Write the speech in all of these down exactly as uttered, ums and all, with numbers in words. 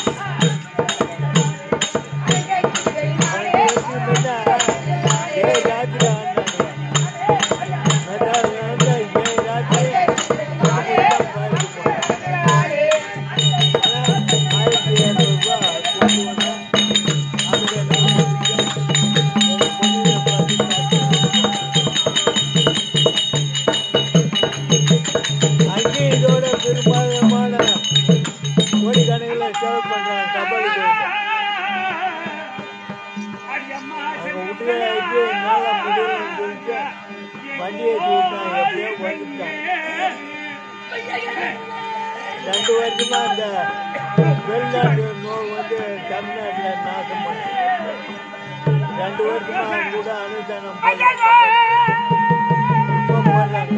ரெண்டு வருஷமா இந்த வெளிநாட்டு நோய் வந்து தமிழ்நாட்டில் நாசம் பண்ண ரெண்டு வருஷமா கூட அனுதானம் இப்போ போடுறாங்க.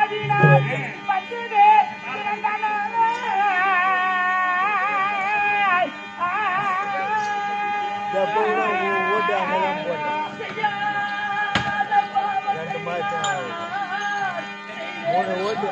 ஓட்டு அங்கதான் போட்டேன். ரெண்டு மாசம் மூணு ஓட்டு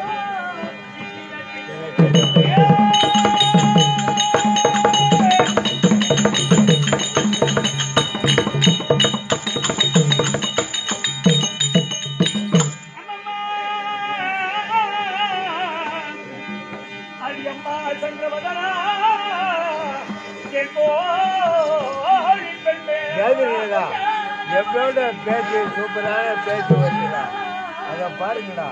எப்போட பேச்சு சூப்பரான பேச்சு வருதுடா, அதை பாருங்கடா.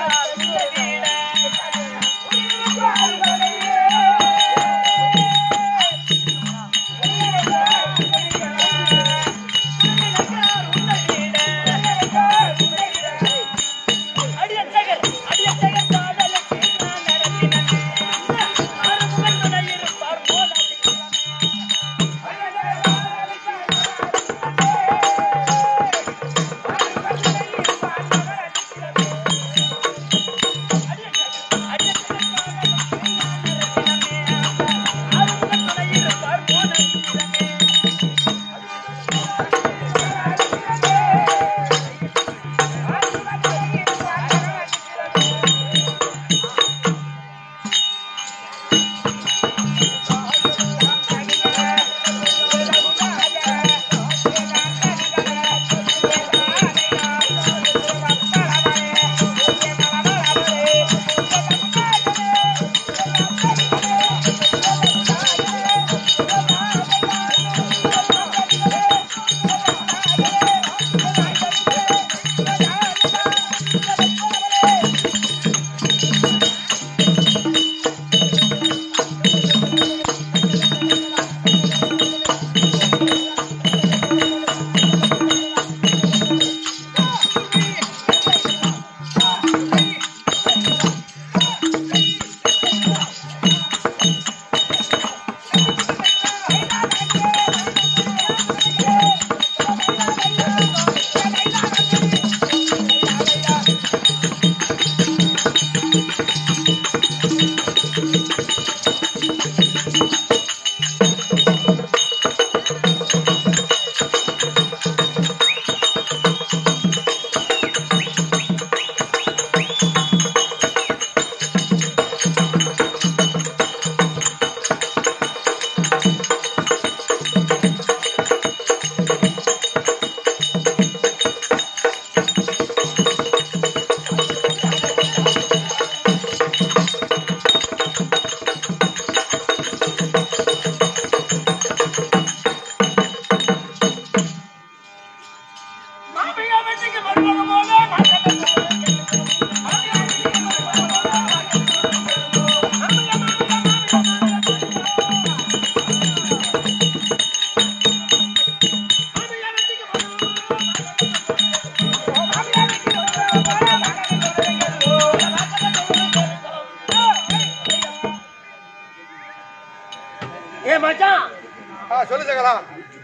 ஏ மச்சான் ஆ சொல்லு சகலா.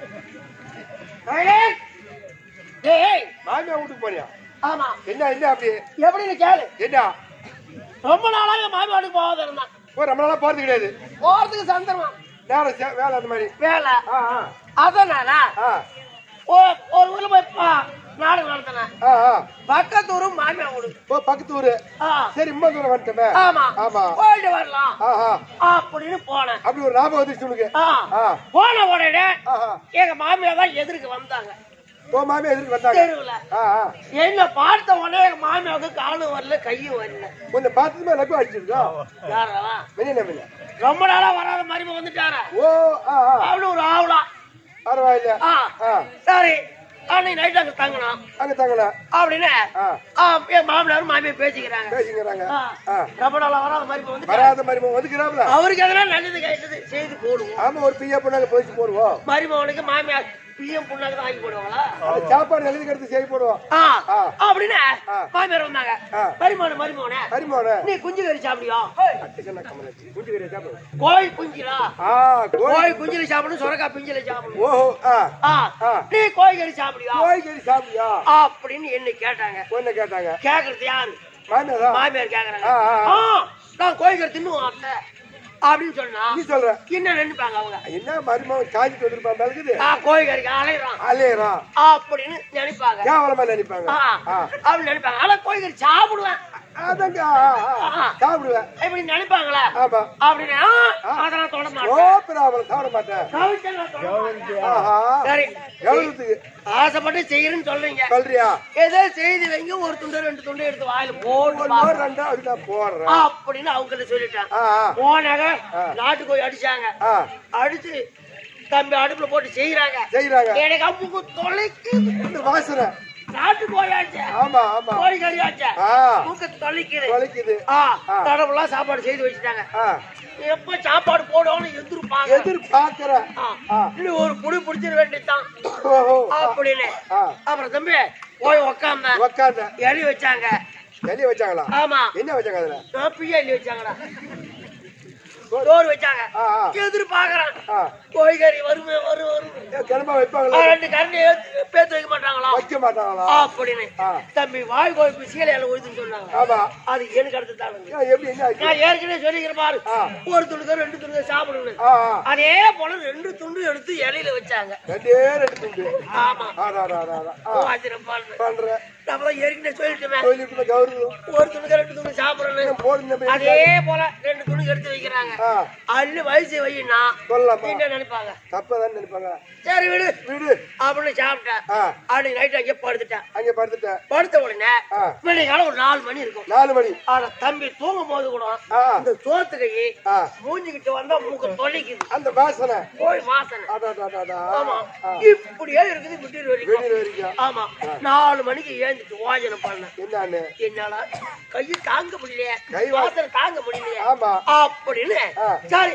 ஏய் ஏய் மாமியா வீட்டுக்கு போறியா? ஆமா. என்ன என்ன அப்படி எப்படின்னு கேளு. என்ன ரொம்ப நாளா என் மாமி வீட்டுக்கு போகாத இருந்தான். ஓ ரொம்ப நாளா போறது கிடையாது. போறதுக்கு சந்தர்ப்பம் நேரம் வேலை அந்த மாதிரி வேலை. ஆ ஆ அதனால ஆ ஒரு ஊர்ல போய் நாடகம் நடத்தினேன். ஆ ஆ பக்கத்து ஊரும் மாமியா வீடு. ஓ பக்கத்து ஊரு. சரி இம்மா தூரம் வந்துட்டமே. ஆமா ஆமா போயிட்டு வரலாம் ஆஹா அப்படின்னு போனேன். அப்படி ஒரு ஞாபகம் வந்துச்சு உனக்கு? ஆ போன உடனே ஆஹா எங்க மாமியா தான் எதிர்க்கு வந்தாங்க. ஓ மாமியா எதிர்க்கு வந்தாங்க தெருவுல. ஆ ஆ என்ன பார்த்த உடனே எங்க மாமியாவுக்கு காலும் வரல கையும் வரல. உன்னை பார்த்ததுமே லக்கு அடிச்சிருக்கா? யாரா மெனின மெனின ரொம்ப நாளா வராத மாதிரி வந்துட்டாரா? ஓ ஆ ஆ அப்படி ஒரு ஆவலா. பரவாயில்ல. ஆ ஆ சரி அன்னைக்கு நைட் அங்க தங்கணும் அங்க தங்கல அப்படின்னு என் மாமனாரும் மாமியார் பேசிக்கிறாங்க பேசிக்கிறாங்க. ரொம்ப நாளா வராத மாதிரி வந்து வராத மாதிரி வந்துக்கிறாப்ல. அவருக்கு எதனா நல்லது கேட்டது செய்து போடுவோம். ஆமா ஒரு பிய்யா பொண்ணாங்க போயிட்டு போடுவோம். மருமகனுக்கு மாமியார் பிஎம் பொண்ணாக தான் வாங்கி போடுவாங்களா? சாப்பாடு எழுதி எடுத்து செய்ய போடுவோம் அப்படின்னு மாமியார் வந்தாங்க. மருமகன் மருமகனே மருமகனே நீ குஞ்சு கறி சாப்பிடுவியா? குஞ்சு கறி சாப்பிடு. கோழி குஞ்சிலா? கோழி கோழி குஞ்சில சாப்பிடும், சுரக்கா பிஞ்சில சாப்பிடும். ஓஹோ நீ கோழி கறி சாப்பிடுவியா? கோழி கறி சாப்பிடுவியா அப்படின்னு என்ன கேட்டாங்க. என்ன கேட்டாங்க? கேக்குறது யாரு? மாமியார் மாமியார் கேக்குறாங்க. நான் கோழி கறி தின்னுவோம் அத்தை அப்படின்னு சொன்னா நீ சொல்ற என்ன நினைப்பாங்க அவங்க? என்ன மருமகன் காய்ச்சி வந்துருப்பாங்க இருக்குது கோழி கறிக்கு அலையிறான் அலையறான் அப்படின்னு நினைப்பாங்க. கேவலமா நினைப்பாங்க அப்படின்னு நினைப்பாங்க. ஆனா கோழி கறி சாப்பிடுவேன் அதங்க சாப்பிடுவேன் இப்படி நினைப்பாங்களா? ஆமா அப்படின்னா அதெல்லாம் தொட மாட்டேன். ஓ பிராவல் சாப்பிட மாட்டேன். சரி எவ்வளவுக்கு ஆசைப்பட்டு செய்யறேன்னு சொல்றீங்க. சொல்றியா? ஏதோ செய்தி வைங்க, ஒரு துண்டு ரெண்டு துண்டு எடுத்து வாயில போடு ரெண்டா அதுக்கு போடுறேன் அப்படின்னு அவங்க கிட்ட சொல்லிட்டாங்க. போனாங்க நாட்டுக்கோழி அடிச்சாங்க. அடிச்சு தம்பி அடுப்புல போட்டு செய்யறாங்க செய்யறாங்க. எனக்கு அம்முக்கு தொலைக்கு வாசனை நாட்டு கோயாச்சு ஆமா ஆமா கோழி கறியாச்சு ஆ மூக்க தொலைக்குது வலிக்குது ஆ கடவுளா சாப்பாடு செய்து வச்சுட்டாங்க ஆ எப்ப சாப்பாடு போடுவோம்னு எதிர்பார்க்க எதிர்பார்க்கிற ஆ இன்னும் ஒரு புடி பிடிச்சிட வேண்டியதுதான் ஓஹோ அப்படின்னு ஆ அப்புறம் தம்பி போய் உக்காந்த உக்காந்த எலி வச்சாங்க எலி வச்சாங்களா ஆமா என்ன வச்சாங்க அதுல காப்பியா எலி வச்சாங்கடா சோறு வச்சாங்க ஆ ஆ எதிர்பார்க்கறான் ஆ கோழிக்கறி வருமே வரும் வரும் கிளம்ப வைப்பாங்களா ரெண்டு கரண்டி பேத்து வைக்க மாட்டாங்களா வைக்க மாட்டாங்களா அப்படின்னு ஆ தம்பி வாய் கோழிப்பு சீலையில ஒழுதுன்னு சொன்னாங்க ஆமா அது எனக்கு அடுத்து தானுங்க ஏன் எப்படி என்ன ஆச்சு? நான் ஏற்கனவே சொல்லிக்கிறேன் பாரு ஆ ஒரு துண்டு ரெண்டு துண்டு சாப்பிடணும் ஆ ஆ அதே போல ரெண்டு துண்டு எடுத்து இலையில வச்சாங்க ரெண்டே ரெண்டு துண்டு ஆமா ஆடா ஆடா ஆடா ஆ ஆச்சரியப்பாரு பண்ற நம்மளும் ஏற்கனவே சொல்லிட்டுமே சொல்லிட்டு கௌரவம் ஒரு துண்டு ரெண்டு துண்டு சாப்பிடணும் போடுங்க அதே போல ரெண்டு துணி எடுத்து வைக்கிறாங்க ஆ அள்ளு வயசு வையினா சொல்லலாமா என்ன நினைப்பாங்க தப்பதான் நினைப்பாங்க சரி விடு விடு அப்படின்னு சாப்பிட்டேன் ஆ அப்படி நைட்டு அங்கே படுத்துட்டேன் அங்க படுத்துட்டேன் படுத்த உடனே ஆ விடிகாலம் ஒரு நாலு மணி இருக்கும் நாலு மணி ஆனா தம்பி தூங்கும் போது கூட ஆ இந்த சோத்து கை ஆ மூஞ்சிக்கிட்டு வந்தா மூக்க தொலைக்குது அந்த வாசனை போய் வாசனை ஆடா ஆடா ஆடா ஆமா ஆ இப்படியே இருக்குது விட்டு வரைக்கும் வெளியில வரைக்கும் ஆமா நாலு மணிக்கு ஏந்துட்டு வாஜனை பண்ண என்னன்னு என்னால கையை தாங்க முடியலையே கை வா- வாசனை தாங்க முடியலையே ஆமா அப்படின்னு ஆ. சரி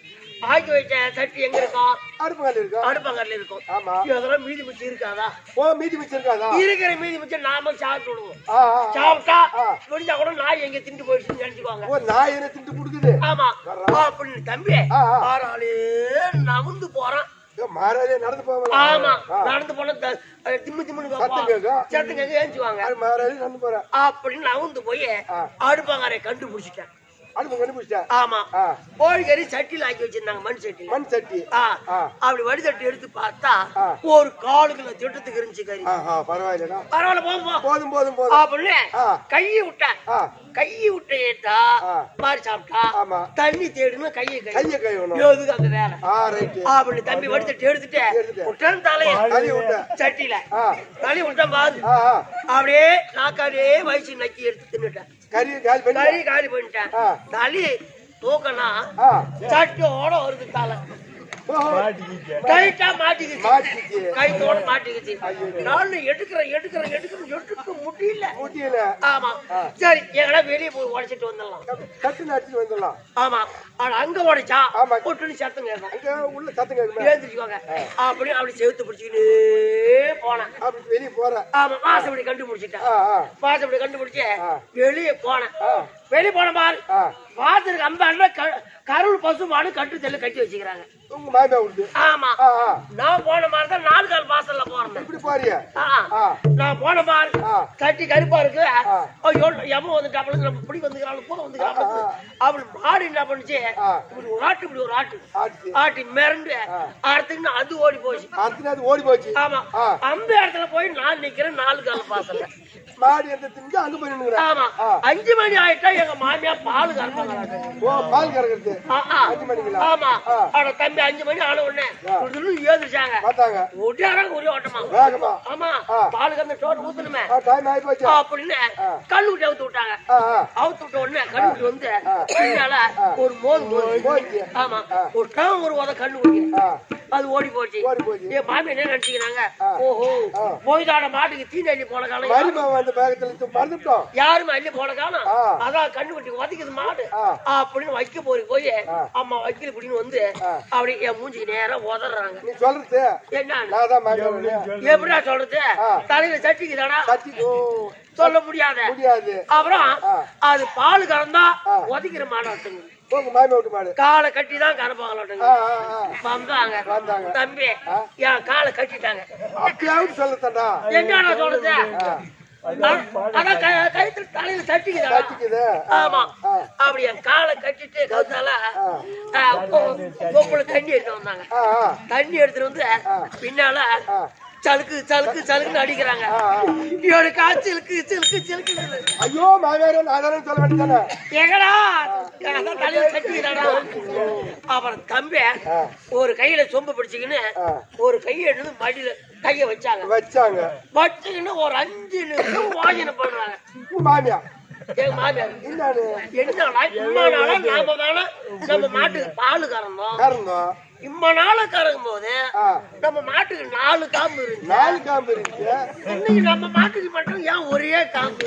ஆக்கி வச்ச சட்டி எங்க இருக்கும் அடுப்பு கல் இருக்கா அடுப்பங்கல்ல இருக்கும் ஆமா அதெல்லாம் மீதி மிச்சம் இருக்காதா ஓ மீதி வச்சிருக்காதா இருக்கிற மீதி மிச்சம் நாம சாப்பிட்டு விடுவோம் ஆ ஆ, ஆ சாப்பிட்டா ஆ. முடிஞ்சா கூட நாய் எங்க திண்டு போயிடுச்சுன்னு நினைச்சுக்குவாங்க ஓ நாய் என்ன திண்டு குடுக்குது ஆமா வர்றா. அப்படின்னு தம்பி ஆ, ஆ. ஆறாளே நவுந்து போறான் மாறாதே நடந்து போவாங்க ஆமா ஆ. நடந்து போன த- திம்மு திம்முன்னு சத்தம் கேட்பான். கேட்கும். சத்தம் கேட்க ஏஞ்சுவாங்க அது மாறாதே நடந்து போறேன் அப்படின்னு நவுந்து போய் ஆ. அடுப்பாங்காரை கண்டுபிடிச்சிட்டேன் அடுப்பு கண்டுபிடிச்சா ஆமா ஆ கோழிக்கறி சட்டியில் ஆக்கி வச்சிருந்தாங்க மண் சட்டியில் மண் சட்டி ஆ ஆ அப்படி வடிதட்டி எடுத்து பார்த்தா ஆ. ஒரு காலு கிலோ திட்டத்துக்கு இருந்துச்சு கறி ஆஹா பரவாயில்லடா பரவாயில்ல போதும் போ போதும் போதும் போதும் அப்படின்னு ஆ. கையை விட்டேன் ஆ கையை விட்டு ஏத்தா ஆ. மாறி சாப்பிட்டா ஆமா தண்ணி தேடுன்னு கையை கை கைய கை வேணும் எதுக்கு அந்த வேலை ஆ ரைட் அப்படி தம்பி வடிதட்டி எடுத்துட்டு எடுத்துட்டு. விட்டான் தலைய கறி விட்ட சட்டியில ஆ தள்ளி விட்டான் பாரு ஆ ஆ அப்படியே நாக்காடியே வயசு நக்கி எடுத்து தின்னுட்டேன் கறி கால் பண்ணி கறி காலி பண்ணிட்டேன் ஆ தள்ளி தூக்கனா ஆ சட்டியோட வருது தலை ஓஹோ மாட்டிக்கிச்சு. டைட்டா மாட்டிக்கிச்சு மாட்டிக்கிச்சு. கைத்தோட மாட்டிக்கிச்சு நானும் எடுக்கிறேன் எடுக்கிறேன் எடுக்கிறேன் எடுக்க முடியல ஊட்டியில ஆமா சரி எங்கடா வெளியே போய் உடைச்சிட்டு வந்துடலாம் கட்டு நடிச்சுட்டு வந்துடலாம் ஆமா ஆனா அங்க உடைச்சா ஆமா. பொட்டுன்னு சத்தம் கேட்கும் அங்க உள்ள சத்தம் கேட்குமே ஏந்திரிச்சுவாங்க அப்படி அப்படி செவுத்து பிடிச்சிக்கிட்டு போனேன் அப்படி வெளியே போற ஆமா வாசப்படி கண்டுபிடிச்சிட்டேன் ஆ ஆ வாசப்படி கண்டுபிடிச்சு ஆ. வெளியே போனேன் ஆ வெளியே போன பாரு ஆ வாசலுக்கு அம்பாடுல கருள் பசு மாடு கட்டு தெல்லு கட்டி வச்சுக்கிறாங்க உங்க மாமியா விடுது ஆமா ஆ ஆ நான் போன மாதிரி தான் நாலு கால் வாசல்ல போறேன் இப்படி போறிய ஆ. ஆ நான் போன பாரு ஆ. கட்டி கருப்பா இருக்கு ஆ. ஐயோ எவன் வந்துட்டாப்புல நம்ம இப்படி வந்துக்கிறாள் பூரா வந்துக்கிறாள் அவள் மாடு என்ன பண்ணுச்சு ஆ. இப்படி ஒரு ஆட்டு இப்படி ஒரு ஆட்டு ஆச்சு ஆட்டி மிரண்டு அடுத்துக்கு அது ஓடி போச்சு அடுத்த நேரத்து ஓடி போச்சு ஆமா ஆ. அந்த இடத்துல போய் நான் நிக்கிறேன் நாலு கால் வாசல்ல மாடி எடுத்து திங்க அங்க போய் நின்னுங்கற ஆமா ஆ. அஞ்சு மணி ஆயிட்டா எங்க மாமியா பால் கறப்பாங்க ஓ பால் கறக்கிறது அஞ்சு மணிங்களா ஆமா ஆ. ஆனா தம்பி அஞ்சு மணி ஆன உடனே ஏதுச்சாங்க பார்த்தாங்க ஒட்டியாரம் ஒரே ஓட்டமா வேகமா ஆமா ஆ. பால் கறந்து சோறு ஊத்தணுமே ஆ டைம் ஆயி போச்சு அப்படின்னு கல்லுக்குட்டி அவுத்து விட்டாங்க ஆ ஆ அவுத்து விட்ட உடனே கல்லுக்குட்டி வந்து பின்னால ஒரு மோது மோது போச்சு ஆமா ஒரு டம் ஒரு உத கல்லுக்குட்டி ஆ அது ஓடி போச்சு ஓடி போச்சு என் மாமி என்ன நினைச்சுக்கிறாங்க ஆ. ஓஹோ ஆ. போய்தாட மாட்டுக்கு தீனி அள்ளி போன காலம் மருமக வந்து வேகத்துல மறந்துட்டோம் யாருமே அள்ளி போன காலம் ஆ. அதான் கண்ணுக்குட்டி உதைக்குது மாடு ஆ. அப்படின்னு வைக்க போய் போய் ஆ. அம்மா வைக்கல இப்படின்னு வந்து ஆ. அப்படி என் மூஞ்சிக்கு நேரா உதறாங்க நீ சொல்றது என்ன நான் தான் மாட்டேன் எப்படியா சொல்றது ஆ. தலையில சட்டிக்குதாடா சத்தி ஓ சொல்ல முடியாத முடியாது அப்புறம் ஆ. அது பால் கறந்தா ஆ. உதைக்கிற மாடாட்டுங்க உங்க மாமி விட்டு மாடு காலை கட்டி தான் கறப்பாங்களாட்டுங்க ஆ ஆ ஆ வந்தாங்க வந்தாங்க. தம்பி ஆ. என் காலை கட்டிட்டாங்க அப்படியாவது சொல்லத்தண்டா என்னடா சொல்றது ஆ அதான் க- கயித்துல தலையில தட்டிக்குதா சத்திக்குது ஆமா ஆ. அப்படி என் காலை கட்டிட்டு கவுத்தால ஆ. கொப்புல தண்ணி எடுத்து வந்தாங்க ஆ ஆ தண்ணி எடுத்துட்டு வந்து பின்னால ஆ. சலுக்கு சலுக்கு சலுக்குன்னு அடிக்கிறாங்க ஆ, ஆ. இவனுக்கு சிலுக்கு சிலுக்கு சிலுக்கு ஐயோ மாமியாரே நான் தானே சொல்ல வேண்டியதானே எங்கடா அதான் தலையில தட்டிக்கிறாடா அப்புறம் தம்பி ஆ. ஒரு கையில சொம்பு பிடிச்சிக்கின்னு ஆ. ஒரு கையை எடுத்து மடியில கைய வச்சாங்க வச்சாங்க வச்சுக்கின்னு ஒரு அஞ்சு நிமிஷம் வாசனை பண்றாங்க உங்க மாமியா எங்க மாமியார் என்னது என்னடா இம்மா நாளா நாம தானே நம்ம மாட்டுக்கு பால் கறந்தோம் காரணம் இம்ம நாள கறக்கும் போது நம்ம மாட்டுக்கு நாலு காம்பு இருக்கு. நாலு காம்பு இருக்கு. இன்னைக்கு நம்ம மாட்டுக்கு மட்டும் ஏன் ஒரே காம்பு?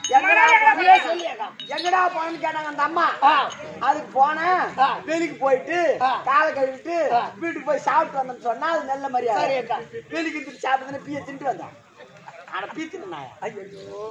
எங்கடா போனேன்னு கேட்டாங்க அந்த அம்மா. அதுக்கு போனேன், வெளிக்கு போயிட்டு காலை கழுவிட்டு வீட்டுக்கு போய் சாப்பிட்டு வந்தேன்னு சொன்னா அது நல்ல மரியாதை. வெளிக்கு திட்டு சாப்பிட்டு பீய தின்ட்டு வந்தேன். ஆனா பீத்துனா ஐயோ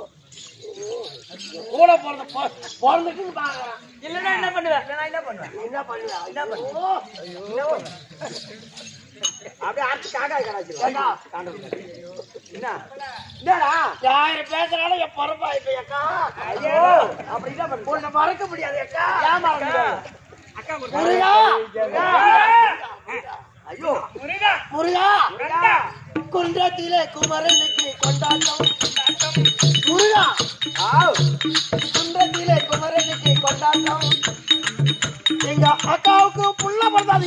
கூட பிறந்த பிறந்துட்டு பாக்குறான். இல்லன்னா என்ன பண்ணுவேன்? நான் என்ன பண்ணுவேன்? என்ன பண்ணுவேன்? என்ன பண்ணுவேன்? அப்படியே அடுத்து காக்காய் கடாச்சிருவா. என்ன என்னடா யாரு பேசுறாலும் என் பொறுப்பா இப்ப அக்கா. ஐயோ அப்படி என்ன பண்ண உன்னை மறக்க முடியாது அக்கா. ஏன் மறக்க முடியாது அக்கா? முருகா ஐயோ முருகா முருகா குன்றத்திலே குமரனுக்கு கொண்டாட்டம் முருகா குன்றத்திலே குமரனுக்கு கொண்டாட்டம் எங்க அக்காவுக்கு புள்ள படுத்தாது.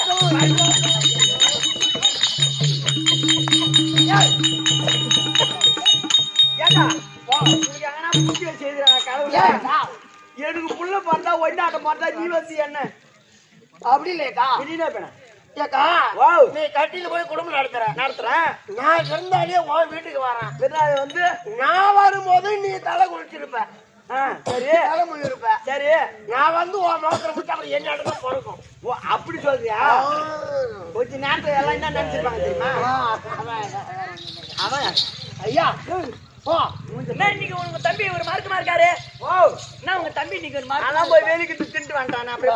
எனக்கு புள்ள பார்த்தா ஒன்னாட்ட பார்த்தா நீ வந்து என்ன அப்படி இல்லையக்கா? நீ கட்டில போய் குடும்பம் நடத்துற நடத்துறேன். நான் விருந்தாளியே உன் வீட்டுக்கு வரேன். விருந்தாளி வந்து நான் வரும்போது நீ தலை குளிச்சிருப்ப. சரி தலை முழிருப்ப. சரி நான் வந்து உன் மோசரை விட்டு அப்புறம் என்ன இடத்துல பிறக்கும். ஓ அப்படி சொல்றியா? கொஞ்ச நேரத்துல எல்லாம் என்ன நினைச்சிருப்பாங்க தெரியுமா? அவன் ஐயா இன்னைக்கு உங்க தம்பி ஒரு மார்க்கமா இருக்காரு. ஓ என்ன உங்க தம்பி இன்னைக்கு ஒரு மார்க் அதான் போய் வேலைக்கு தின்ட்டு வந்துட்டான். அப்படி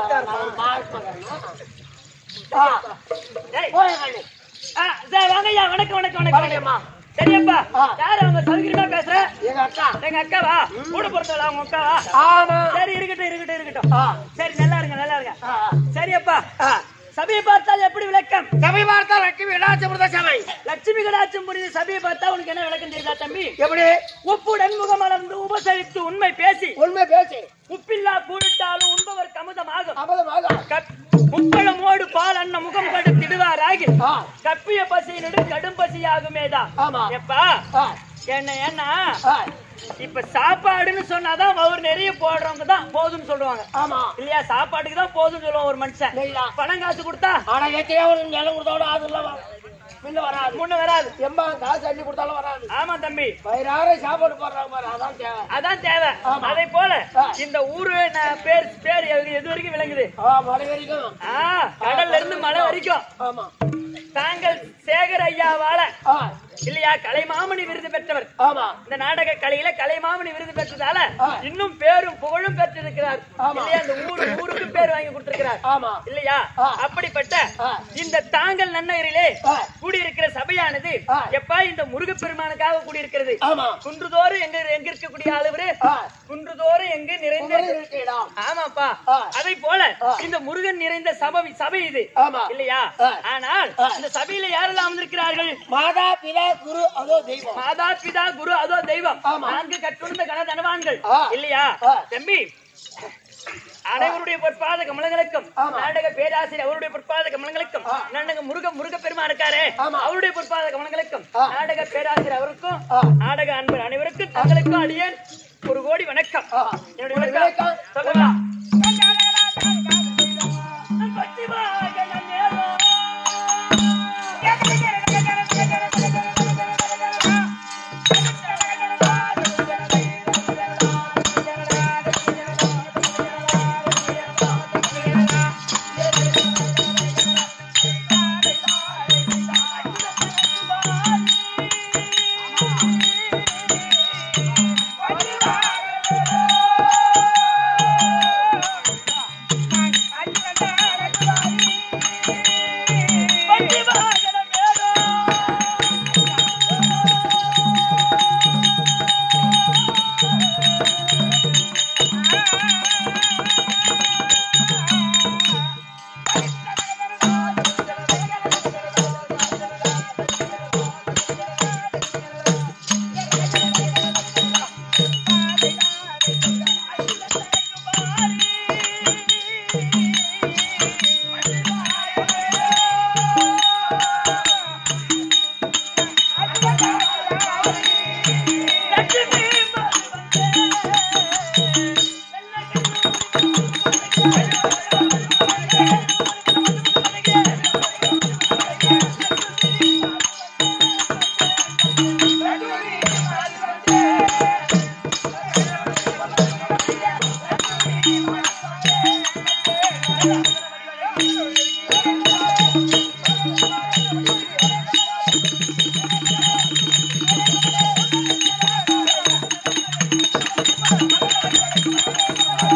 வாங்கய்யா. வணக்கம் வணக்கம் வணக்கம். சரியப்பா யாரு அவங்க சௌகரியமா பேசுற? எங்க அக்கா. எங்க அக்காவா? கூட பொறுத்தவளா அவங்க அக்காவா? சரி இருக்கட்டும் இருக்கட்டும் இருக்கட்டும். சரி நல்லா இருங்க நல்லா இருங்க. சரியப்பா சபையை பார்த்தால் எப்படி விளக்கம்? சபை பார்த்தால் லட்சுமி கடாட்சம் சபை. லட்சுமி கடாட்சம் புரியுது. சபையை பார்த்தா உனக்கு என்ன விளக்கம் தெரியுதா தம்பி? எப்படி? உப்புடன் முகமலர்ந்து உபசரித்து உண்மை பேசி உண்மை பேசி உப்பில்லா கூடிட்டாலும் உண்பவர் கமுதமாகும் அமுதமாகும். முப்பழமோடு பால் அண்ண முகம் கடுத்திடுவாராகி கப்பிய பசி நெடு கடும் பசியாகுமேதா. எப்பா என்ன என்ன இப்ப சாப்பாடுன்னு சொன்னாதான் அவர் நிறைய போடுறவங்க தான் போதும் சொல்லுவாங்க. ஆமா இல்லையா? சாப்பாட்டுக்கு தான் போதும் சொல்லுவாங்க ஒரு மனுஷன். பணம் காசு கொடுத்தா ஆனா நிலம் கொடுத்தோட அது முன்ன வராது முன்ன வராது. எம்பா காசு அள்ளி கொடுத்தாலும் வராது. ஆமா தம்பி வயிறார சாப்பாடு போடுறாங்க பாரு. அதான் தேவை அதான் தேவை. அதே போல இந்த ஊரு பேர் பேர் எது வரைக்கும் விளங்குது? மலை வரைக்கும். கடல்ல இருந்து மலை வரைக்கும். ஆமா தாங்கள் சேகர் ஐயாவால இல்லையா கலைமாமணி விருது பெற்றவர். ஆமா இந்த நாடக கலையில கலைமாமணி விருது பெற்றதால இன்னும் பேரும் புகழும் பெற்றிருக்கிறார். இல்லையா இந்த ஊரு ஊருக்கு பேர் வாங்கி கொடுத்திருக்கிறார். ஆமா இல்லையா? அப்படிப்பட்ட இந்த தாங்கள் நன்னகரிலே கூடியிருக்கிற சபையானது எப்பா இந்த முருகப்பெருமானுக்காக கூடியிருக்கிறது. குன்றுதோறும் எங்க எங்க இருக்கக்கூடிய அளவு குன்றுதோறும் எங்கு நிறைந்த ஆமாப்பா அதை போல இந்த முருகன் நிறைந்த சபை சபை இது இல்லையா? ஆனால் இந்த சபையில யாரெல்லாம் வந்திருக்கிறார்கள்? மாதா பிதா குரு அதோ தெய்வம். மாதா பிதா குரு அதோ தெய்வம். நான்கு கட்டுண்ட கணதனவான்கள் இல்லையா தம்பி? அனைவருடைய பொற்பாத கமலங்களுக்கும் நாடக பேராசிரியர் அவருடைய பொற்பாத கமலங்களுக்கும் நாடக முருக முருக பெருமா இருக்காரு அவருடைய பொற்பாத கமலங்களுக்கும் நாடக பேராசிரியர் அவருக்கும் நாடக அன்பர் அனைவருக்கும் தங்களுக்கும் அடியேன் ஒரு கோடி வணக்கம். என்னுடைய வணக்கம் சொல்லலாம்.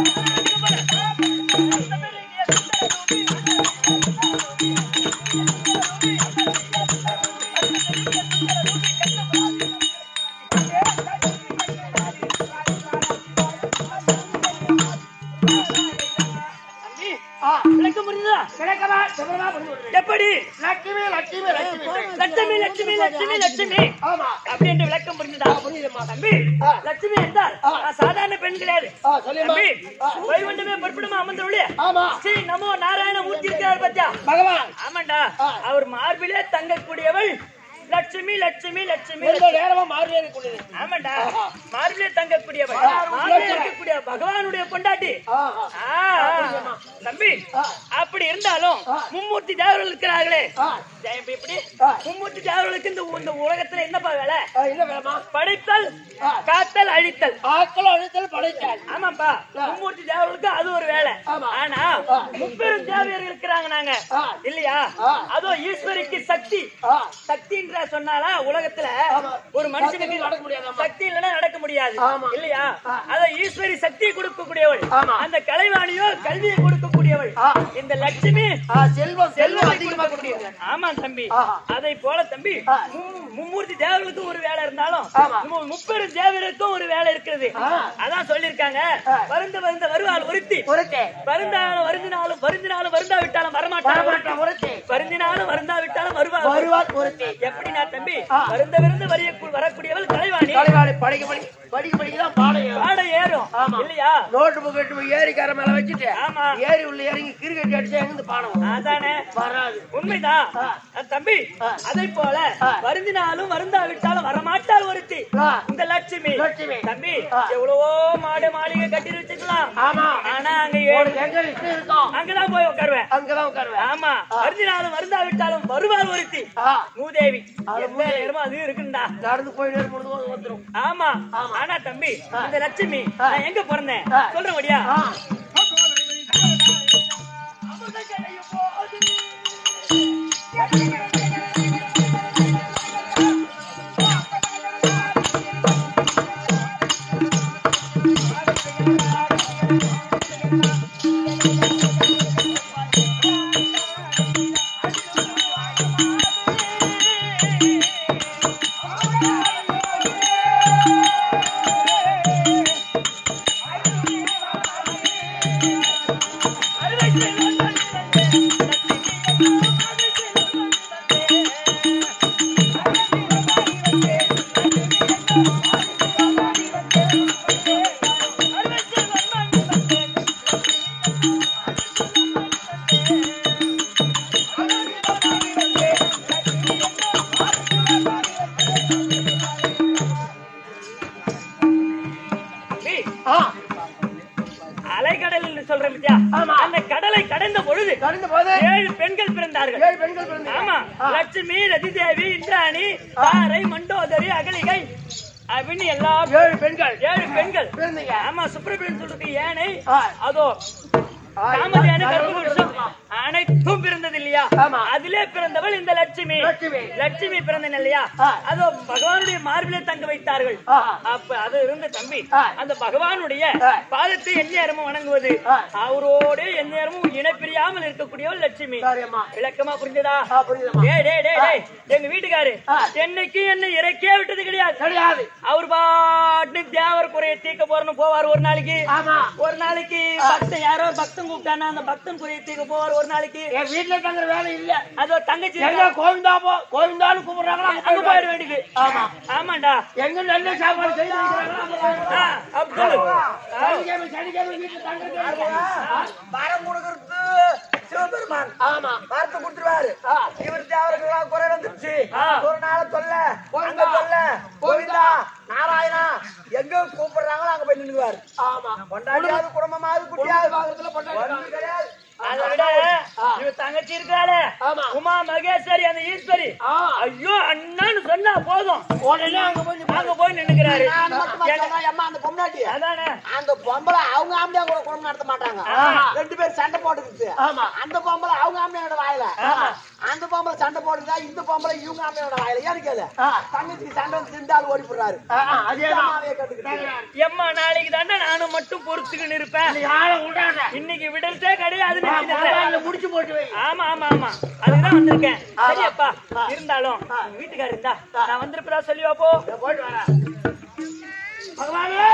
எப்படி லட்சுமி லட்சுமி லட்சுமி லட்சுமி லட்சுமி லட்சுமி அப்படி என்று விளக்கம் புரிஞ்சுதா? தம்பி, லட்சுமி என்றால் சாதாரண பெண் கிடையாது. தம்பி, வைகுண்டமே பொறுப்பிடமா அமர்ந்தவளே ஸ்ரீ நமோ நாராயண மூர்த்தி இருக்கிறார் பத்தியா பகவான். ஆமாண்டா, அவர் மார்பிலே தங்கக்கூடியவள் லட்சுமி லட்சுமி லட்சுமி ஆமாண்டா, மார்பிலே தங்கக்கூடியவள் இருக்கக்கூடிய பகவானுடைய பொண்டாட்டி. தம்பி, அப்படி இருந்தாலும் மும்மூர்த்தி தேவர்கள் இருக்கிறார்களே, இப்படி மும்மூர்த்தி தேவர்களுக்கு இந்த உலகத்துல என்னப்பா வேலை? படைத்தல், காத்தல், அழித்தல். ஆக்கல், அழித்தல், படைத்தல். ஆமாப்பா, மும்மூர்த்தி தேவர்களுக்கு அது ஒரு வேலை. ஆனா முப்பெரும் தேவையர்கள் இருக்கிறாங்க நாங்க இல்லையா? அதோ ஈஸ்வரிக்கு சக்தி. சக்தி சொன்னாலா உலகத்துல ஒரு மனுஷனுக்கு சக்தி இல்லைன்னா நடக்க முடியாது இல்லையா? அத ஈஸ்வரி சக்தியை கொடுக்கக்கூடியவள், அந்த கலைவாணியோ கல்வியை கொடுக்கக்கூடியவள். இந்த லட்சுமி செல்வம் செல்வம் அதிகமாக கூடியவள். ஆமா தம்பி, அதை போல தம்பி மும்மூர்த்தி தேவர்களுக்கும் ஒரு வேலை இருந்தாலும் முப்பெரும் தேவர்களுக்கும் ஒரு வேலை இருக்கிறது. அதான் சொல்லிருக்காங்க, வருந்த வருந்த வருவாள் ஒருத்தி, வருந்தாலும் வருந்தினாலும் வருந்தினாலும் வருந்தா விட்டாலும் வரமாட்டான், வருந்தினாலும் வருந்தா விட்டாலும் வருவாள் ஒருத்தி. எப்படின்னா தம்பி, வருந்த விருந்து வரக்கூடியவள் கலைவாணி. படிக்க படிக்க படிக்க படிக்கதான் பாடம் ஏறும் இல்லையா? நோட்டு புக் ஏரிக்கார மேல வச்சுட்டு ஆமா ஏரி உள்ள இறங்கி கிரிக்கெட் அடிச்சா எங்க பாடம் அதானே வராது. உண்மைதான் தம்பி. அதை போல வருந்தினாலும் வருந்தா விட்டாலும் வரமாட்டாள் ஒருத்தி இந்த லட்சுமி. தம்பி, எவ்வளவோ மாடு மாளிகை கட்டி வச்சுக்கலாம். ஆமா, ஆனா அங்க இருக்கும் அங்கதான் போய் உட்காருவேன், அங்கதான் உட்காருவேன். ஆமா, வருந்தினாலும் வருந்தா விட்டாலும் வருவாள் ஒருத்தி மூதேவி. அது இருக்குண்டா நடந்து போய் வந்துரும். ஆமா, ஆனா தம்பி இந்த லட்சுமி நான் எங்க பிறந்தேன் சொல்றேன் வடியா? அலைக்கடல் என்று சொல்றேன் பத்தியா? அந்த கடலை கடந்த பொழுது ஏழு பெண்கள் பிறந்தார்கள். ஆமா, லட்சுமி, ரதிதேவி, இந்திராணி, தாரை, மண்டோதரி, அகலிகை அப்படின்னு எல்லாம் ஏழு பெண்கள் ஏழு பெண்கள். ஆமா, சுப்பிரமணியன் சொல்றது யானை, அதோ அனைத்தும் பிறந்தது இல்லையா? அதிலே பிறந்தவள் இந்த லட்சுமி. லட்சுமி பிறந்தன் இல்லையா? அதோ பகவானுடைய மார்பிலே தங்க வைத்தார்கள். அப்ப அது இருந்த தம்பி அந்த பகவானுடைய பாதத்தை எந்நேரமும் வணங்குவது, அவரோட எந்நேரமும் இணைப்பிரியாமல் இருக்கக்கூடியவள் லட்சுமி. விளக்கமா புரிஞ்சதா? எங்க வீட்டுக்காரு என்னைக்கு என்ன இறக்கே விட்டது கிடையாது கிடையாது. அவர் பாட்டு தேவர் குறைய தீர்க்க போறன்னு போவார். ஒரு நாளைக்கு ஒரு நாளைக்கு பக்தன் யாரோ பக்தன் கூப்பிட்டானா அந்த பக்தன் குறைய தீர்க்க போவார். ஒரு நாளைக்கு என் வீட்டுல தங்குற வேலை இல்ல, அதோ தங்கச்சி கோவிந்தா போ கோவிந்தாலும் கூப்பிடுறாங்களா அங்க போயிட வேண்டியது. ஆமா ஆமாண்டா, எங்க நல்ல சாப்பாடு செய்து வரம் கொடுக்கறது சிவபெருமான். ஆமா, பார்த்து கொடுத்துருவாரு. இவர் தேவர்கள் குறை வந்துருச்சு, ஒரு நாள் சொல்ல அங்க சொல்ல கோவிந்தா நாராயணா எங்க கூப்பிடுறாங்களோ அங்க போய் நின்றுவாரு. ஆமா, கொண்டாடியாவது குடும்பமாவது குட்டியாவது பாகத்துல கொண்டாடி கிடையாது. அதை விட இவ தங்கச்சி இருக்காளே உமா மகேஸ்வரி அந்த ஈஸ்வரி, ஐயோ அண்ணான்னு சொன்னா போதும் உடனே அங்க போய் அங்க போய் நின்னுக்கிறாரு. அந்த பொம்னாட்டி அதானே அந்த பொம்பளை அவங்க ஆம்பளையா கூட குடும்பம் நடத்த மாட்டாங்க. ரெண்டு பேரும் சண்டை போட்டுக்கிட்டு அந்த பொம்பளை அவங்க ஆம்பளையோட வாயில அந்த பொம்பளை சண்டை போடுறதா இந்த பொம்பளை இவங்க அம்மையோட வாயில ஏன்னு கேளு தங்கச்சிக்கு சண்டை வந்து சிந்தால் ஓடி போடுறாரு எம்மா நாளைக்கு தாண்டா நானும் மட்டும் பொறுத்துக்கின்னு இருப்பேன் இன்னைக்கு விடல்ட்டே கிடையாது முடிச்சு போட்டு வை. ஆமா ஆமா ஆமா அதுதான் வந்திருக்கேன் சரியப்பா இருந்தாலும் வீட்டுக்காரர் இருந்தா நான் வந்திருப்பதா சொல்லி வாப்போ போயிட்டு வரேன் பகவானே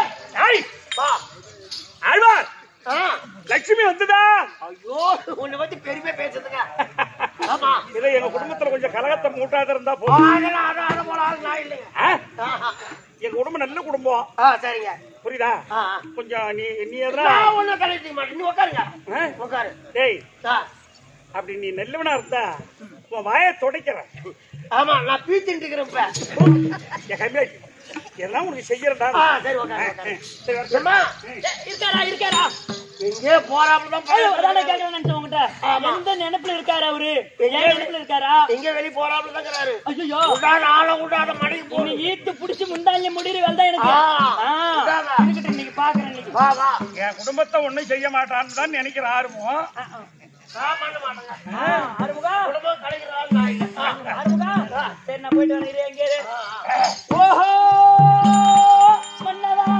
ஆழ்வார் லட்சுமி வந்துதா? ஐயோ உன்னை பத்தி பெருமை பேசுதுங்க. ஆமா இல்ல எங்க குடும்பத்துல கொஞ்சம் கலகத்தை மூட்டாத இருந்தா ஆ, போதும். அதெல்லாம் அட அட போல ஆள் நான் இல்லைங்க. ஆஹா. எங்க குடும்பம் நல்ல குடும்பம் ஆ சரிங்க. புரியுதா? ஆ கொஞ்சம் நீ நீ எதனா நான் ஒண்ணும் கலைச்சிக்க மாட்டேன். நீ உட்காருங்க. ஆ? உட்காரு. டேய் ஆ. அப்படி நீ நல்லவனா இருந்தா உன் வாயை துடைக்கிறேன். ஆமா நான் பீத்திட்டு இருக்கிறேன் இப்ப. என் கம்மியாச்சு எல்லாம் உனக்கு செய்யறதா? ஆ சரி உட்காரு உட்காரு. சரி வரட்டும். அம்மா இருக்காரா இருக்காரா எங்கே போறாப்புல தான் ஐயோ, போறாரு. அதானே கேட்கறேன்னு நினைச்சேன் உங்ககிட்ட. ஆமா. எந்த நினைப்புல இருக்காரு அவரு? எங்க? என் நினைப்புல இருக்காரா? எங்க வெளிய போறாப்புல தான் இருக்கிறாரு. ஐயோ உடாத ஆள உடாத மடிக்கு போ. நீ ஈத்து புடிச்சு முந்தாங்க முடியிற வேலை தான் எனக்கு. ஆ. ஆ. உடாத. இருக்கட்டும், இன்னைக்கு பாக்குறேன் இன்னைக்கு. வா வா. என் குடும்பத்தை ஒண்ணும் செய்ய மாட்டான்னு தான் நினைக்கிற ஆர்வம். நான் பண்ண மாட்டேங்க. ஆ, ஆறுமுகா. குடும்பம் கலைக்கிற ஆள் நான் இல்ல. ஆ, ஆறுமுகா. சரி நான் போயிட்டு வரேன், இரு, எங்கே இரு. ஓஹோ மன்னவா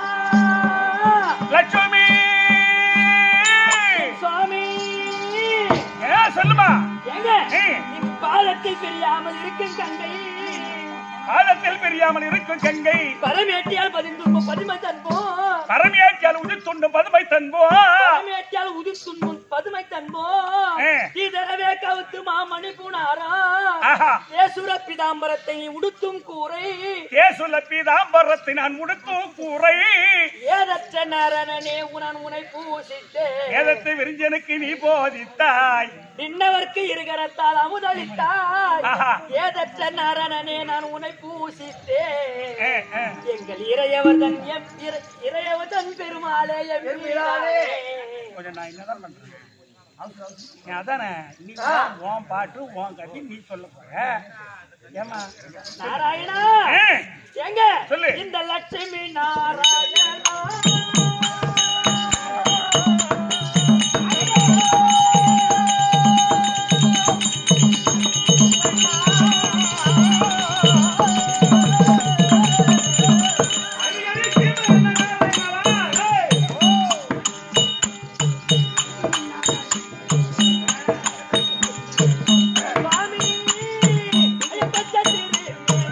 லட்சுமி சுவாமி ஏன் சொல்லுமா? எங்க இப்பாலத்தில் பிரியாமல் இருக்கும் கங்கை காலத்தில் பெரியாமல் இருக்கும் கங்கை பரமேட்டியால் பதிந்து பதுமை தன்போம் பரமேற்றியால் உதித்துண்டு பதுமை தன்போ பரமேட்டியால் உதித்துண்ணும் பதுமை தன்போம் ஏ. இதரவே கவுத்து மாமணி புனாரா ஆஹா. ஏசுர பிதாம்பரத்தை உடுத்தும் கூரை தேசுல பீதாம்பரத்தை நான் உடுத்தும் கூரை ஏதற்ற நரனே உனன் உனை பூசித்தேன் ஏதத்தை விரிஞ்சனுக்கு நீ போதித்தாய் இன்னவர்க்கு இருகரத்தால் அமுதளித்தாய் ஆஹா. ஏதற்ற நரனே நான் உனை பூசித்தேன் ஏ, ஏ. எங்கள் இறையவர்தன் எம் இறை- இறையவர்தன் பெருமாளே எம் வீரானே. கொஞ்சம் நான் என்னதான் பண்றேன் நீ அதானே நீ தான் உன் பாட்டு உன் கட்டி நீ சொல்ல போற ஏமா நாராயணா ஏ. எங்க சொல்லு. இந்த லட்சுமி நாராயணா சுவாமி ஐயப்பச்ச திரு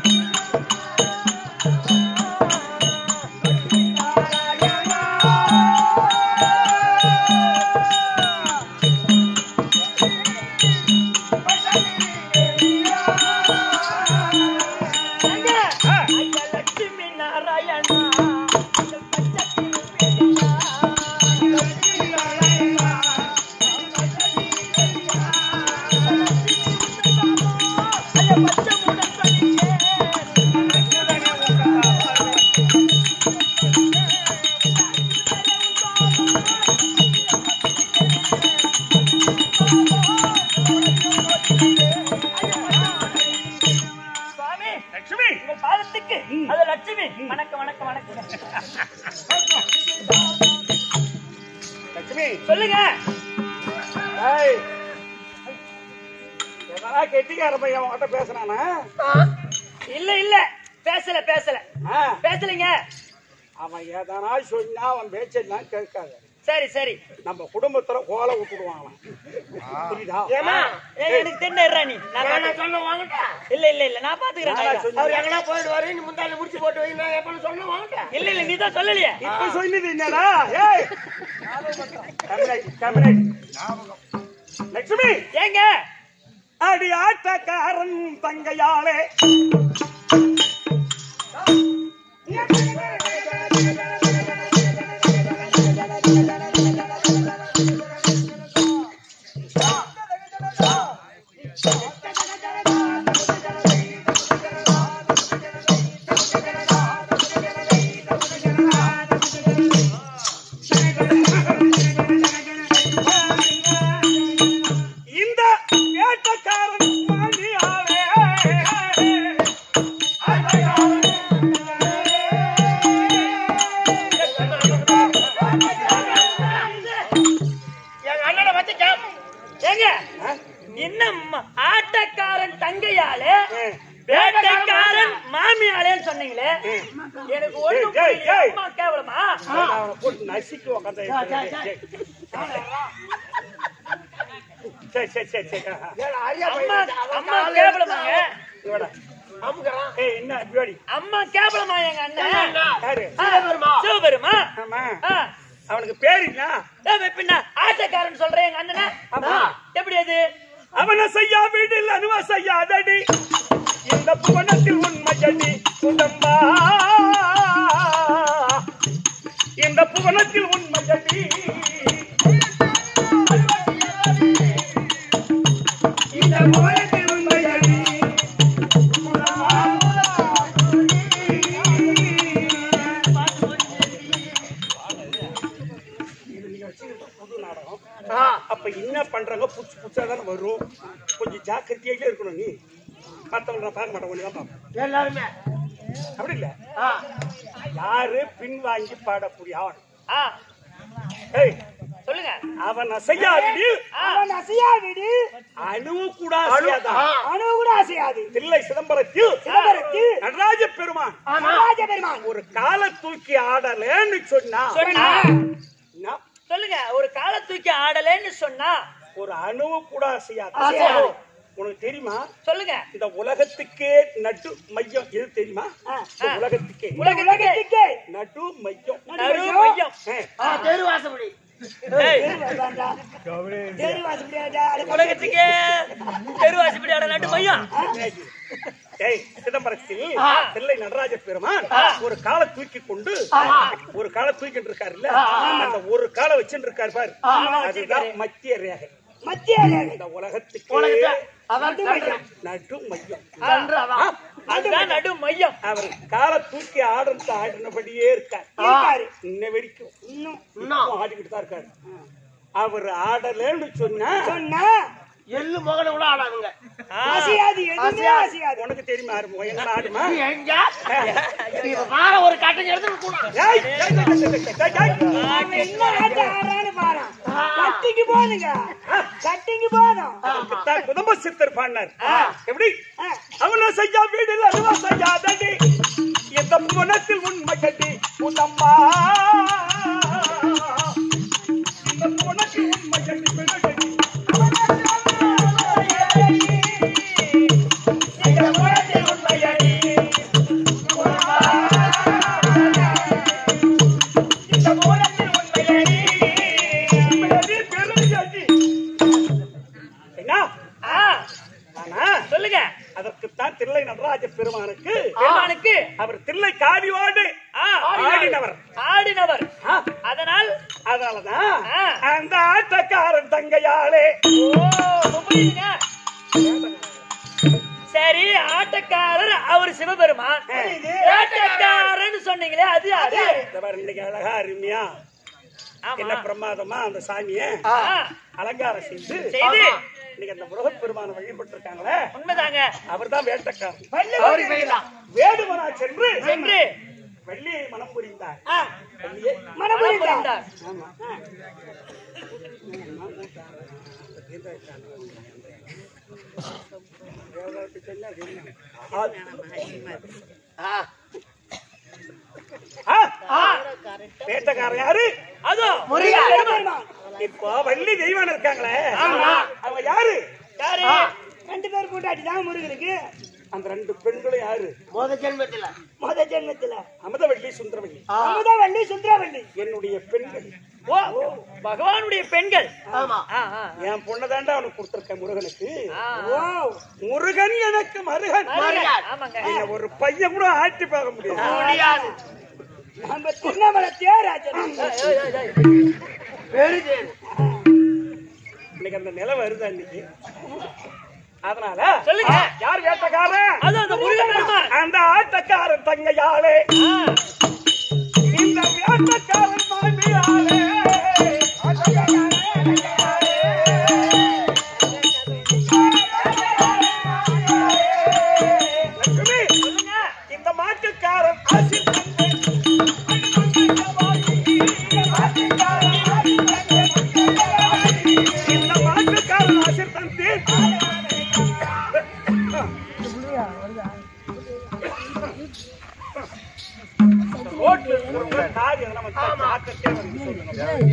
எங்க ஐய லட்சுமி நாராயணா ஐயப்பச்ச திரு சுவாமி லட்சுமி உங்க பாதத்துக்கு அது லட்சுமி வணக்கம் வணக்கம் வணக்கம் லட்சுமி சொல்லுங்க ஏய் எதனா கெட்டிக்கார பையன் உன்கிட்ட பேசுனானா? இல்ல இல்ல பேசல பேசல ஆ. பேசலைங்க அவன் எதனா சொன்னா அவன் பேச்செல்லாம் கேட்காது. சரி சரி நம்ம குடும்பத்துல கோலை விட்டுடுவாங்களாம். புரியுதா? ஏமா ஏய், எனக்கு தெரிஞ்சா நீ நான் நான் பாத்து- சொன்ன வாங்கட்டா. இல்ல இல்ல இல்ல நான் பாத்துக்கிறேன் நானா நாயகா. சொன்னேன். அவர் எங்கனா போயிடுவாரு. நீ முந்தால முடிச்சு போட்டு வை. நான் எப்பன்னு சொன்ன வாங்கட்டா. இல்ல இல்ல நீ தான் சொல்லலையே இப்ப சொன்னது என்னடா? ஏய் கம்மியாச்சு, கம்மியாச்சு. லட்சுமி ஏங்க அடி ஆட்டக்காரன் தங்கையாளே இந்த வேட்டக்காரன் மணியாளே சரி சரி சரி சரி அம்மா அம்மா கேவலமாங்க இவடா அமுக்குறான். ஏய் என்ன பியோடி அம்மா கேவலமா எங்க அண்ணன் யாரு சிவபெருமா ஆமா அவனுக்கு பேரு என்ன பின்ன ஆட்டக்காரன் சொல்றேன் எங்க அண்ணனா ஆமா எப்படி அது அவன செய்யா வீடில் அனுவ செய்யாதடி இந்த புவனத்தில் உண்மையடி குதம்பா இந்த புவனத்தில் உண்மையடி இந்த புவனத்தில் உண்மையடி அப்ப என்ன பண்றாங்க புதுசு புதுசா தானே வரும் கொஞ்சம் ஜாக்கிரதையாக இருக்கணும் நீ மத்தவங்க நான் பார்க்க மாட்டேன் ஒண்ணுதான் பார்ப்பேன் எல்லாருமே அப்படி இல்ல யாரு பின்வாங்கி பாடக்கூடிய அவன் ஆ ஏய் சொல்லுங்க அவன் அசையாவிடி அவன் அசையாவிடி அணுவு கூட அசையாதா அணுவு கூட அசையாது தில்லை சிதம்பரத்தில் சிதம்பரத்தில் நடராஜ பெருமான் நடராஜ பெருமான் ஒரு காலை தூக்கி ஆடலன்னு சொன்னா சொன்னா என்ன? சொல்லுங்க ஒரு காலை தூக்கி ஆடலன்னு சொன்னா ஒரு அணுவு கூட அசையாது அசையாது. உனக்கு தெரியுமா சொல்லுங்க இந்த உலகத்துக்கே நடு மையம் எது தெரியுமா இந்த உலகத்துக்கே உலகத்துக்கே நடு மையம் நடு மையம் தெருவாசப்படி உலகத்துக்கே தெருவாசிப்படி ஆட நட்டு மையம் ஏய் சிதம்பரத்தில் தில்லை நடராஜ பெருமான் ஒரு காலை தூக்கி கொண்டு ஒரு காலை தூக்கிட்டு இருக்காருல்ல அந்த ஒரு காலை வச்சுட்டு இருக்காரு பாரு அதுதான் மத்திய ரேகை மத்திய இந்த உலகத்துக்கு நடு மையம் அதுதான் நடு மையம் அவர் காலை தூக்கி ஆடுறது ஆடினபடியே இருக்காரு இன்ன வரைக்கும் இன்னும் ஆடிக்கிட்டு தான் இருக்காரு அவர் ஆடலன்னு சொன்னா சொன்னா எள்ளு மகனை கூட ஆடாதுங்க அசையாது எதுவுமே அசையாது உனக்கு தெரியுமா எங்க ஆடுமா எங்க வார ஒரு கட்டை எடுத்து ஏய், ஏய், ஏய், ஏய், ஏய், ஏய், ஏய். அவன் என்ன ஆட்ட ஆடுறான்னு பாரு கட்டிக்கு போனுங்க கட்டிக்கு போதும் அதுக்குத்தான் குடும்ப சித்தர் பாடினார் எப்படி அவன செய்யா வீடில் அதுவா செய்யாதடி இந்த புவனத்தில் உண்மை கட்டி உன்னம்மா இந்த புவனத்தில் உண்மை கட்டி பெருகடி இந்த புவனத்தில் உண்மையடி இந்த புவனத்தில் உண்மையடி பெருகடி என்ன ஆனா சொல்லுங்க அதற்குத்தான் தில்லை நடராஜ பெருமானுக்கு பெருமானுக்கு அவர் தில்லை காதியோடு ஆடினவர் ஆடினவர் அதனால் அதனாலதான் அந்த ஆட்டக்காரன் தங்கையாளே சரி ஆட்டக்காரர் அவர் சிவபெருமான் ஆட்டக்காரன் சொன்னீங்களே அது யாரு இன்னைக்கு அழகா அருமையா என்ன பிரமாதமா அந்த சாமிய அலங்காரம் செய்து செய்து இன்னைக்கு அந்த முருகப் பெருமான வழிபட்டு இருக்காங்களே உண்மைதாங்க அவர் தான் வேட்டக்காரன் வேடுமனா சென்று சென்று வெள்ளியை மனம் புரிந்தார் மனம் புரிந்தார் ஆமா வேட்டக்காரன் யாரு அதோ இப்போ வள்ளி தெய்வான இருக்காங்களே அவங்க யாரு யாரு ரெண்டு பேர் கூட்டாட்டி தான் முருகனுக்கு அந்த ரெண்டு பெண்களும் யாரு முத ஜென்மத்துல முத ஜென்மத்துல அமுதவள்ளி சுந்தரவள்ளி அமுதவள்ளி சுந்தரவள்ளி என்னுடைய பெண்கள் ஓ பகவானுடைய பெண்கள் ஆமா என் பொண்ணதாண்டா அவனுக்கு கொடுத்திருக்க முருகனுக்கு ஓ முருகன் எனக்கு மருகன் ஆமாங்க என்ன ஒரு பையன் கூட ஆட்டி பார்க்க முடியாது முடியாது நம்ம திருவண்ணாமலை தேராஜன் இன்னைக்கு அந்த நிலை வருது அன்னைக்கு அதனால சொல்லுங்க யார் வேட்டக்காரன் அது அந்த முருகன் பெருமான் அந்த ஆட்டக்காரன் தங்கையாளே இந்த வேட்டக்காரன் மாமியாளே இந்த மாட்டுக்காரன் ஆசி இந்த மாட்டுக்காரன் ஆசி தந்தி ரோட்ல காரியம் நம்ம ஜாக்கிரதையா வந்து சொல்லணும்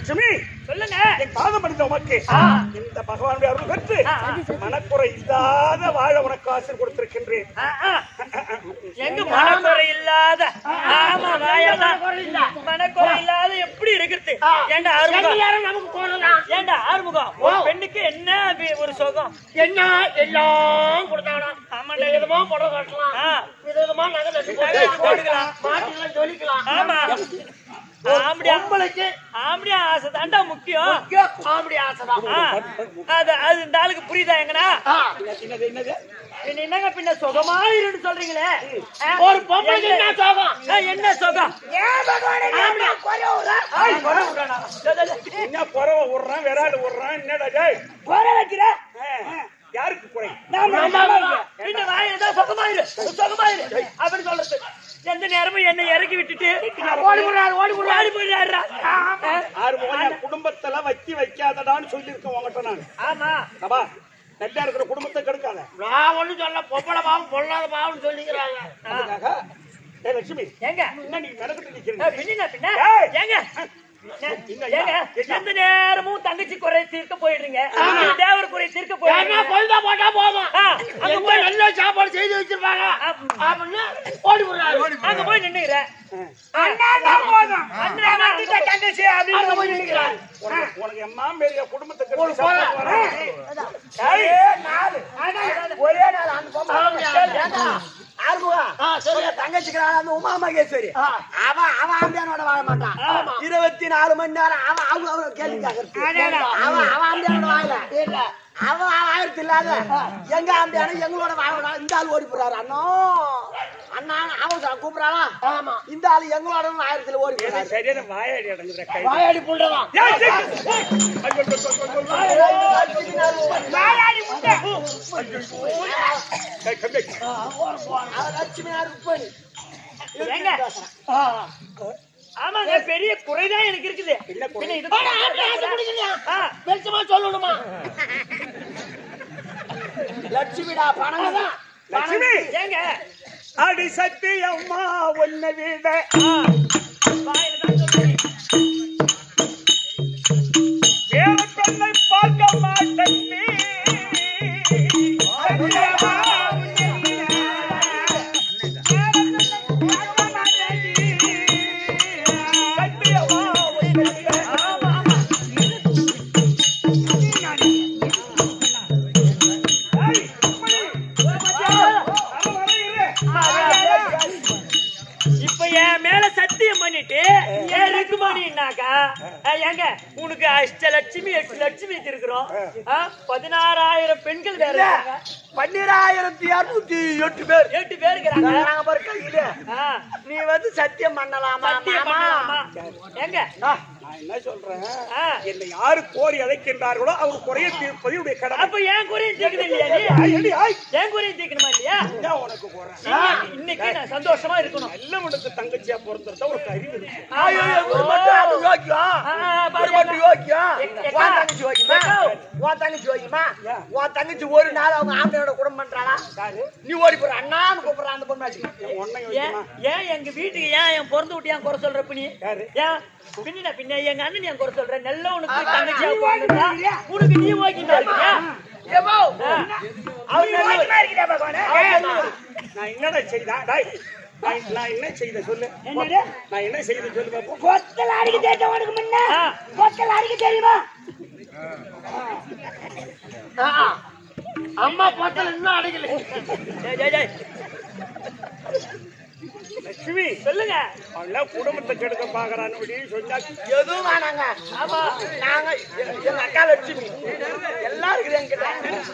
லட்சுமி சொல்லுங்க. என் பாதம் படித்த உமக்கு ஆ. இந்த பகவானுடைய அருள் பெற்று ஆ, ஆ. மனக்குறை இல்லாத வாழ உனக்கு ஆசை கொடுத்திருக்கின்றேன். ஆ, ஆ. எங்க மனக்குறை இல்லாத ஆமா வாயமா மனக்குறை இல்லாத எப்படி இருக்குது? ஏண்டா ஆறுமுகம் நமக்கு போனதான் ஏண்டா ஆறுமுகம் ஒரு பெண்ணுக்கு என்ன வி- ஒரு சுகம் என்ன எல்லாம் கொடுத்தாங்க. ஆமாண்டா. விதமா புடவை கட்டலாம், ஆ. விதமா நகை நட்டு நகை போட்டுக்கலாம். மாட்டிலாம் ஜொலிக்கலாம். ஆமா ஆம்படியா உங்களுக்கு ஆம்படியா ஆசை தாண்டா முக்கியம். காமெடி ஆசைதான். ஆ, அது அது இந்த ஆளுக்கு புரியுதா எங்கனா? ஆ. என்னது என்னது பின்ன என்னங்க பின்ன சுகமா இருன்னு சொல்றீங்களே? ஆ, ஒரு பொம்பளைக்கு என்ன சோகம்? ஆ, என்ன சுகம்? ஆம்பளை குறை விடுறா. ஆய், குறை விடுறானா? டே, டே, டே. என்ன குறவை விடுறான் விராடு விடுறான் என்னடா டேய்? குறை வைக்கிற? ஆ, யாருக்கு குறை? பின்ன வாயில தான் சுகமாயிரு சுகமாயிரு அப்படின்னு சொல்றது. எந்த நேரமும் என்ன இறக்கி விட்டுட்டு ஓடி விடுறாரு, ஓடி விடுறாரு. ஓடி போயிடுறாருடா. ஆ, ஆறுமுகம் என் குடும்பத்தெல்லாம் வச்சு வைக்காதடான்னு சொல்லியிருக்கேன் உங்ககிட்ட நான். ஆமா அப்பா நல்லா இருக்கிற குடும்பத்தை கெடுக்காத. நான் ஒண்ணும் சொல்ல, பொம்பளை பாவம் பொல்லாத பாவம்னு சொல்லிக்கிறாங்க. அதுக்காக ஏய் லட்சுமி எங்க என்ன நீ நடந்துட்டு ஆ, நிக்கிறீங்க? பின்ன பின்ன ஏய். ஏங்க என்ன ஏங்க என்ன? எந்த நேரமும் தங்கச்சி குறை தீர்க்க போயிடுறீங்க, தேவர் குறை தீர்க்க என்ன போயிடுறீங்க. கொழுந்தா போட்டா போதும். ஆ, அங்க எங்க போய் நல்ல சாப்பாடு செய்து வச்சிருப்பாங்க அப்படின்னு ஓடி விடுறாரு. அங்க போய் நின்னுகிற தங்கச்சி அப்படின்னு போய் நினைக்கிறாரு. உனக்கு உனக்கு எம்மா பெரிய குடும்பத்தை ஒரு கெடுத்து போல. சாப்பிட்டு வரான். ஒரே நாள் ஒரே நாள் அந்த பொம்பளை ஏண்டா, ஆறுமுகா, உங்க தங்கச்சிக்கிறாள் அந்த உமா மகேஸ்வரி. அவன் அவன் ஆம்பியானோட வாழ மாட்டான். இருபத்தி நாலு மணி நேரம் அவன் அவங்க அவங்க கேள்வி கேட்கறது. அவன் அவன் ஆம்பியானோட வாழல. அவன் ஆயிரத்தி இல்லாத எங்க ஆம்பியான எங்களோட வாழ இந்த ஆள் ஓடி போறாரு. அண்ணா அண்ணா அவன் கூப்பிடறானா? ஆமா, இந்த ஆளு எங்களோட ஆயிரத்துல ஓடி போறாரு. சரியான வாயாடி அடங்குற கை. வாயாடி புள்ளதான். ஏய், சீ. ஐயோ, ஐயோ, ஐயோ, ஐயோ. ஏய், கம்பி. லட்சுமி ருக்மணி ஏங்க ஆமாங்க பெரிய குறைதான் எனக்கு இருக்குது. பின்ன இது ஆ, வெளிச்சமா சொல்லணுமா? லட்சுமிடா பணம் தான். லட்சுமி ஏங்க அடி சக்தி அம்மா உன்னை விட ஆ, வாயில தான் சொல்றீங்க. வேற பெண்ணை பார்க்க மாட்டேன் நீ. சக்தி அம்மா உன்னை விட. வேற பெண்ணை பார்க்க மாட்டேன் நீ. சக்தி அம்மா உன்னை விட. ஆமா ஆமா ஏய், இப்படி. அவன் வரையிலே. இப்ப என் மேல சத்தியம் பண்ணிட்டு ஏன் ருக்குமணினாக்கா ஏங்க உனக்கு அஷ்டலட்சுமி எட்டு லட்சுமி இருக்கிறோம், பதினாறாயிரம் பெண்கள் வேற இருக்காங்க. பன்னிராயிரத்தி இருநூத்தி எட்டு பேர் எட்டு பேர் இருக்கிறாங்க. நாங்க பாரு கையில. ஆ, நீ வந்து சத்தியம் பண்ணலாமா? சத்தியம் மாமா? பண்ணலாமா? ஏங்க நான் என்ன சொல்றேன், ஆ, என்னை யாரு கோரி அழைக்கின்றார்களோ அவர் குறைய தீர்ப்பது உடைய கடமை. அப்ப ஏன் குறையும் தீர்க்கணும் இல்லையா நீ? ஆய், அடி, ஆய். ஏன் குறையும் தீர்க்கணுமா இல்லையா? இதான் உனக்கு குறை. இன்னைக்கு- இன்னைக்கு நான் சந்தோஷமா இருக்கணும். நல்ல உனக்கு தங்கச்சியா பிறந்திருந்தா ஒரு அறிவு இருக்கு. ஐயோ, ஒரு மட்டும் அது யோக்கியம். ஆ, ஒரு பாரு, மட்டும் யோக்கியம். எக்க- எக்கா. உன் தங்கச்சி யோக்கியமா? உன் தங்கச்சி யோக்கியமா? உன் தங்கச்சி ஒரு நாள் அவங்க ஆம்பளையோட குடும்பம் பண்றாளா? நீ ஓடி போற அண்ணான்னு கூப்பிடுற அந்த பொண்ணாச்சு. என் ஒன்னை ஏன் வைக்குமா? ஏன் எங்க வீட்டுக்கு ஏன் என் பிறந்து விட்டு ஏன் குறை சொல்ற நீ? யாரு? ஏன் பின்ன பின்ன எங்க அண்ணன் ஏன் குறை சொல்ற? நல்ல உனக்கு தங்கச்சியா பிறந்திருந்தா, உனக்கு நீ ஓகினா இருக்கியா? ஏமோ, ஆ, அவர் நல்லவர். இருக்கியா பகவானே? நான் என்னடா செய்தேன்? டேய், நான் நான் என்ன செய்த சொல்லு. என்னது? நான் என்ன செய்த சொல்லு பாப்போம். கொத்தல் அடிக்க தெரியும் உனக்கு முன்ன? ஆ, கொத்தல் அடிக்க தெரியுமா? ஆ, அம்மா கொத்தல் இன்னும் அடிக்கல. டேய், டேய், டேய். லட்சுமி சொல்லுங்க. அவெல்லாம் குடும்பத்தை கெடுக்க பாக்குறான்னு அப்படின்னு சொன்னா எதுவும் வேணாங்க. ஆமா, நாங்க எ- எங்க அக்கா லட்சுமி எல்லாம் இருக்குது என்கிட்ட.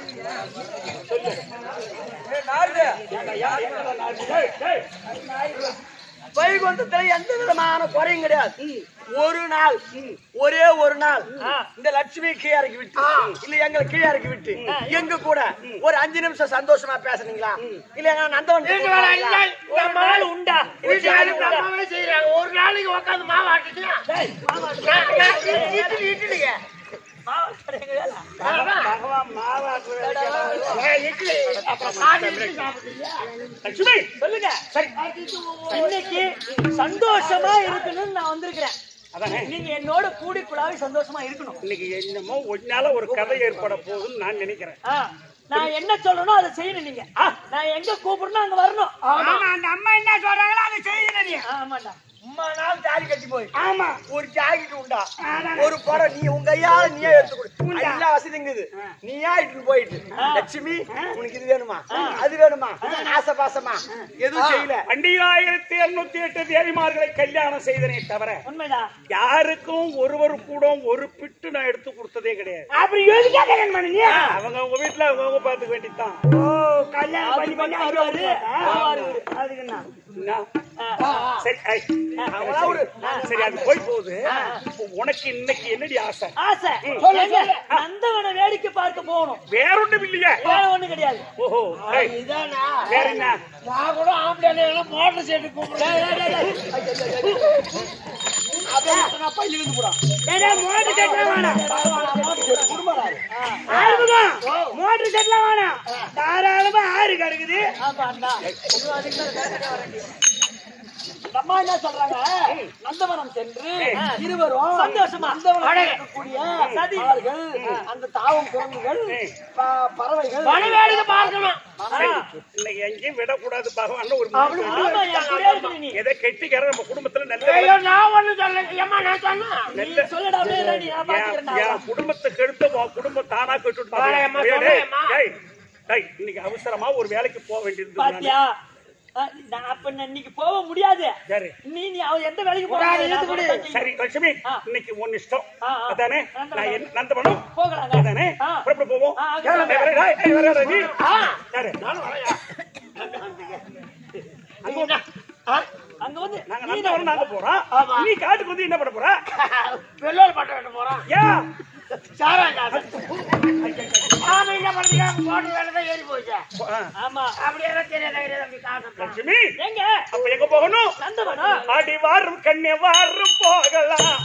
வைகுந்தத்துல எந்த விதமான குறையும் கிடையாது. ஒரு நாள், ஒரே ஒரு நாள் இந்த லட்சுமி கீழே இறக்கி விட்டு இல்ல எங்களை கீழே இறக்கி விட்டு எங்க கூட ஒரு அஞ்சு நிமிஷம் சந்தோஷமா பேசுனீங்களா? இல்ல எங்க நந்தவன் ஒரு நாள் உண்டா? செய்யறாங்க. ஒரு நாளைக்கு உட்காந்து மாவாட்டிட்டு இட்லிங்க பகவான் மாவாக்குற இட்லி அப்புறம் காலை இட்லி சாப்பிடுறீங்க. லட்சுமி சொல்லுங்க. இன்னைக்கு சந்தோஷமா இருக்கணும்னு நான் வந்திருக்கிறேன். அதானே நீங்க என்னோட கூடி குழாவி சந்தோஷமா இருக்கணும். இன்னைக்கு என்னமோ ஒன்னால ஒரு கதை ஏற்பட போகுதுன்னு நான் நினைக்கிறேன். ஆ, நான் என்ன சொல்லணும் அதை செய்யணும். நீங்க நான் எங்க கூப்பிடணும் அங்க வரணும். ஆமா அந்த அம்மா என்ன சொல்றாங்களோ அதை செய்யணும் நீ. ஆமாண்டா. அம்மா நாள் தாலி கட்டி போய் ஆமா ஒரு ஜாக்கெட் உண்டா ஒரு படம் நீ உங்க கையால நீயே எடுத்து கொடு எல்லா வசதிங்குது நீயா இட்டு போயிட்டு லட்சுமி உனக்கு இது வேணுமா அது வேணுமா ஆசை பாசமா எதுவும் செய்யல. பண்டிகாயிரத்தி இருநூத்தி எட்டு தேவிமார்களை கல்யாணம் செய்தனே தவிர உண்மைதான். யாருக்கும் ஒருவர் கூட ஒரு பிட்டு நான் எடுத்து கொடுத்ததே கிடையாது. அப்புறம் எதுக்கா கல்யாணம் பண்ணீங்க? அவங்க உங்க வீட்டுல அவங்க பாத்துக்க வேண்டியதுதான். ஓ கல்யாணம் பண்ணி பண்ணி வருவாரு வருவாரு. அதுக்கு என்ன என்ன? சரி ஐ, சரி அது போய் போகுது. உனக்கு இன்னைக்கு என்னடி ஆசை? ஆசை சொல்லுங்க. நந்தவன வேடிக்கை பார்க்க போகணும். வேற ஒண்ணும் இல்லையா? வேற ஒண்ணும் கிடையாது. ஓஹோ இதானா வேற என்ன? நான் கூட ஆம்பளை மோட்டர் சைடு கூப்பிடுறேன். நான் பள்ளி வந்து போறேன். மோட்டர் சைட்ல வேணாம் மோட்டர் சைட்ல வேணாம் தாராளமா ஆறு கிடக்குது. அம்மா என்ன சொல்றாங்க? நந்தவனம் சென்று இருவரும் சந்தோஷமா இருக்கக்கூடிய சதிகள், அந்த தாவம் குரங்குகள், பறவைகள் வனவேடிக்கை பார்க்கணும். இன்னைக்கு எங்கேயும் விடக்கூடாது பகவான் ஒரு நீ எதை கெட்டிக்கிற நம்ம குடும்பத்துல நல்ல நான் ஒண்ணு சொல்ல நான் சொன்னேன் சொல்லடா. நான் குடும்பத்தை கெடுத்த உன் குடும்பம் தானா கெட்டு இன்னைக்கு அவசரமா ஒரு வேலைக்கு போக வேண்டியது. பாத்தியா? அப்ப இன்னைக்கு போக முடியாது. நீ நீ அவ எந்த வேலைக்கு போக? சரி லட்சுமி, இன்னைக்கு ஒன்னு இஷ்டம் அதானே? நான் நந்தவனம் போகலாம் அதானே? புறப்பட்டு போவோம். அங்க வந்து நாங்க நந்தவனம் நாங்க போறோம். நீ காட்டுக்கு வந்து என்ன பண்ண போற? வெள்ளோர் பட்ட வேண்ட போறோம். ஏன் சாரா என்ன பண்ணுங்க? மோட்டர் வேலை தான் ஏறி போச்சு. ஆமா அப்படியே தெரியாது. லட்சுமி எங்க அப்ப எங்க போகணும்? நந்தவனம். அடி வாரும் கண்ணே வாரும் போகலாம்.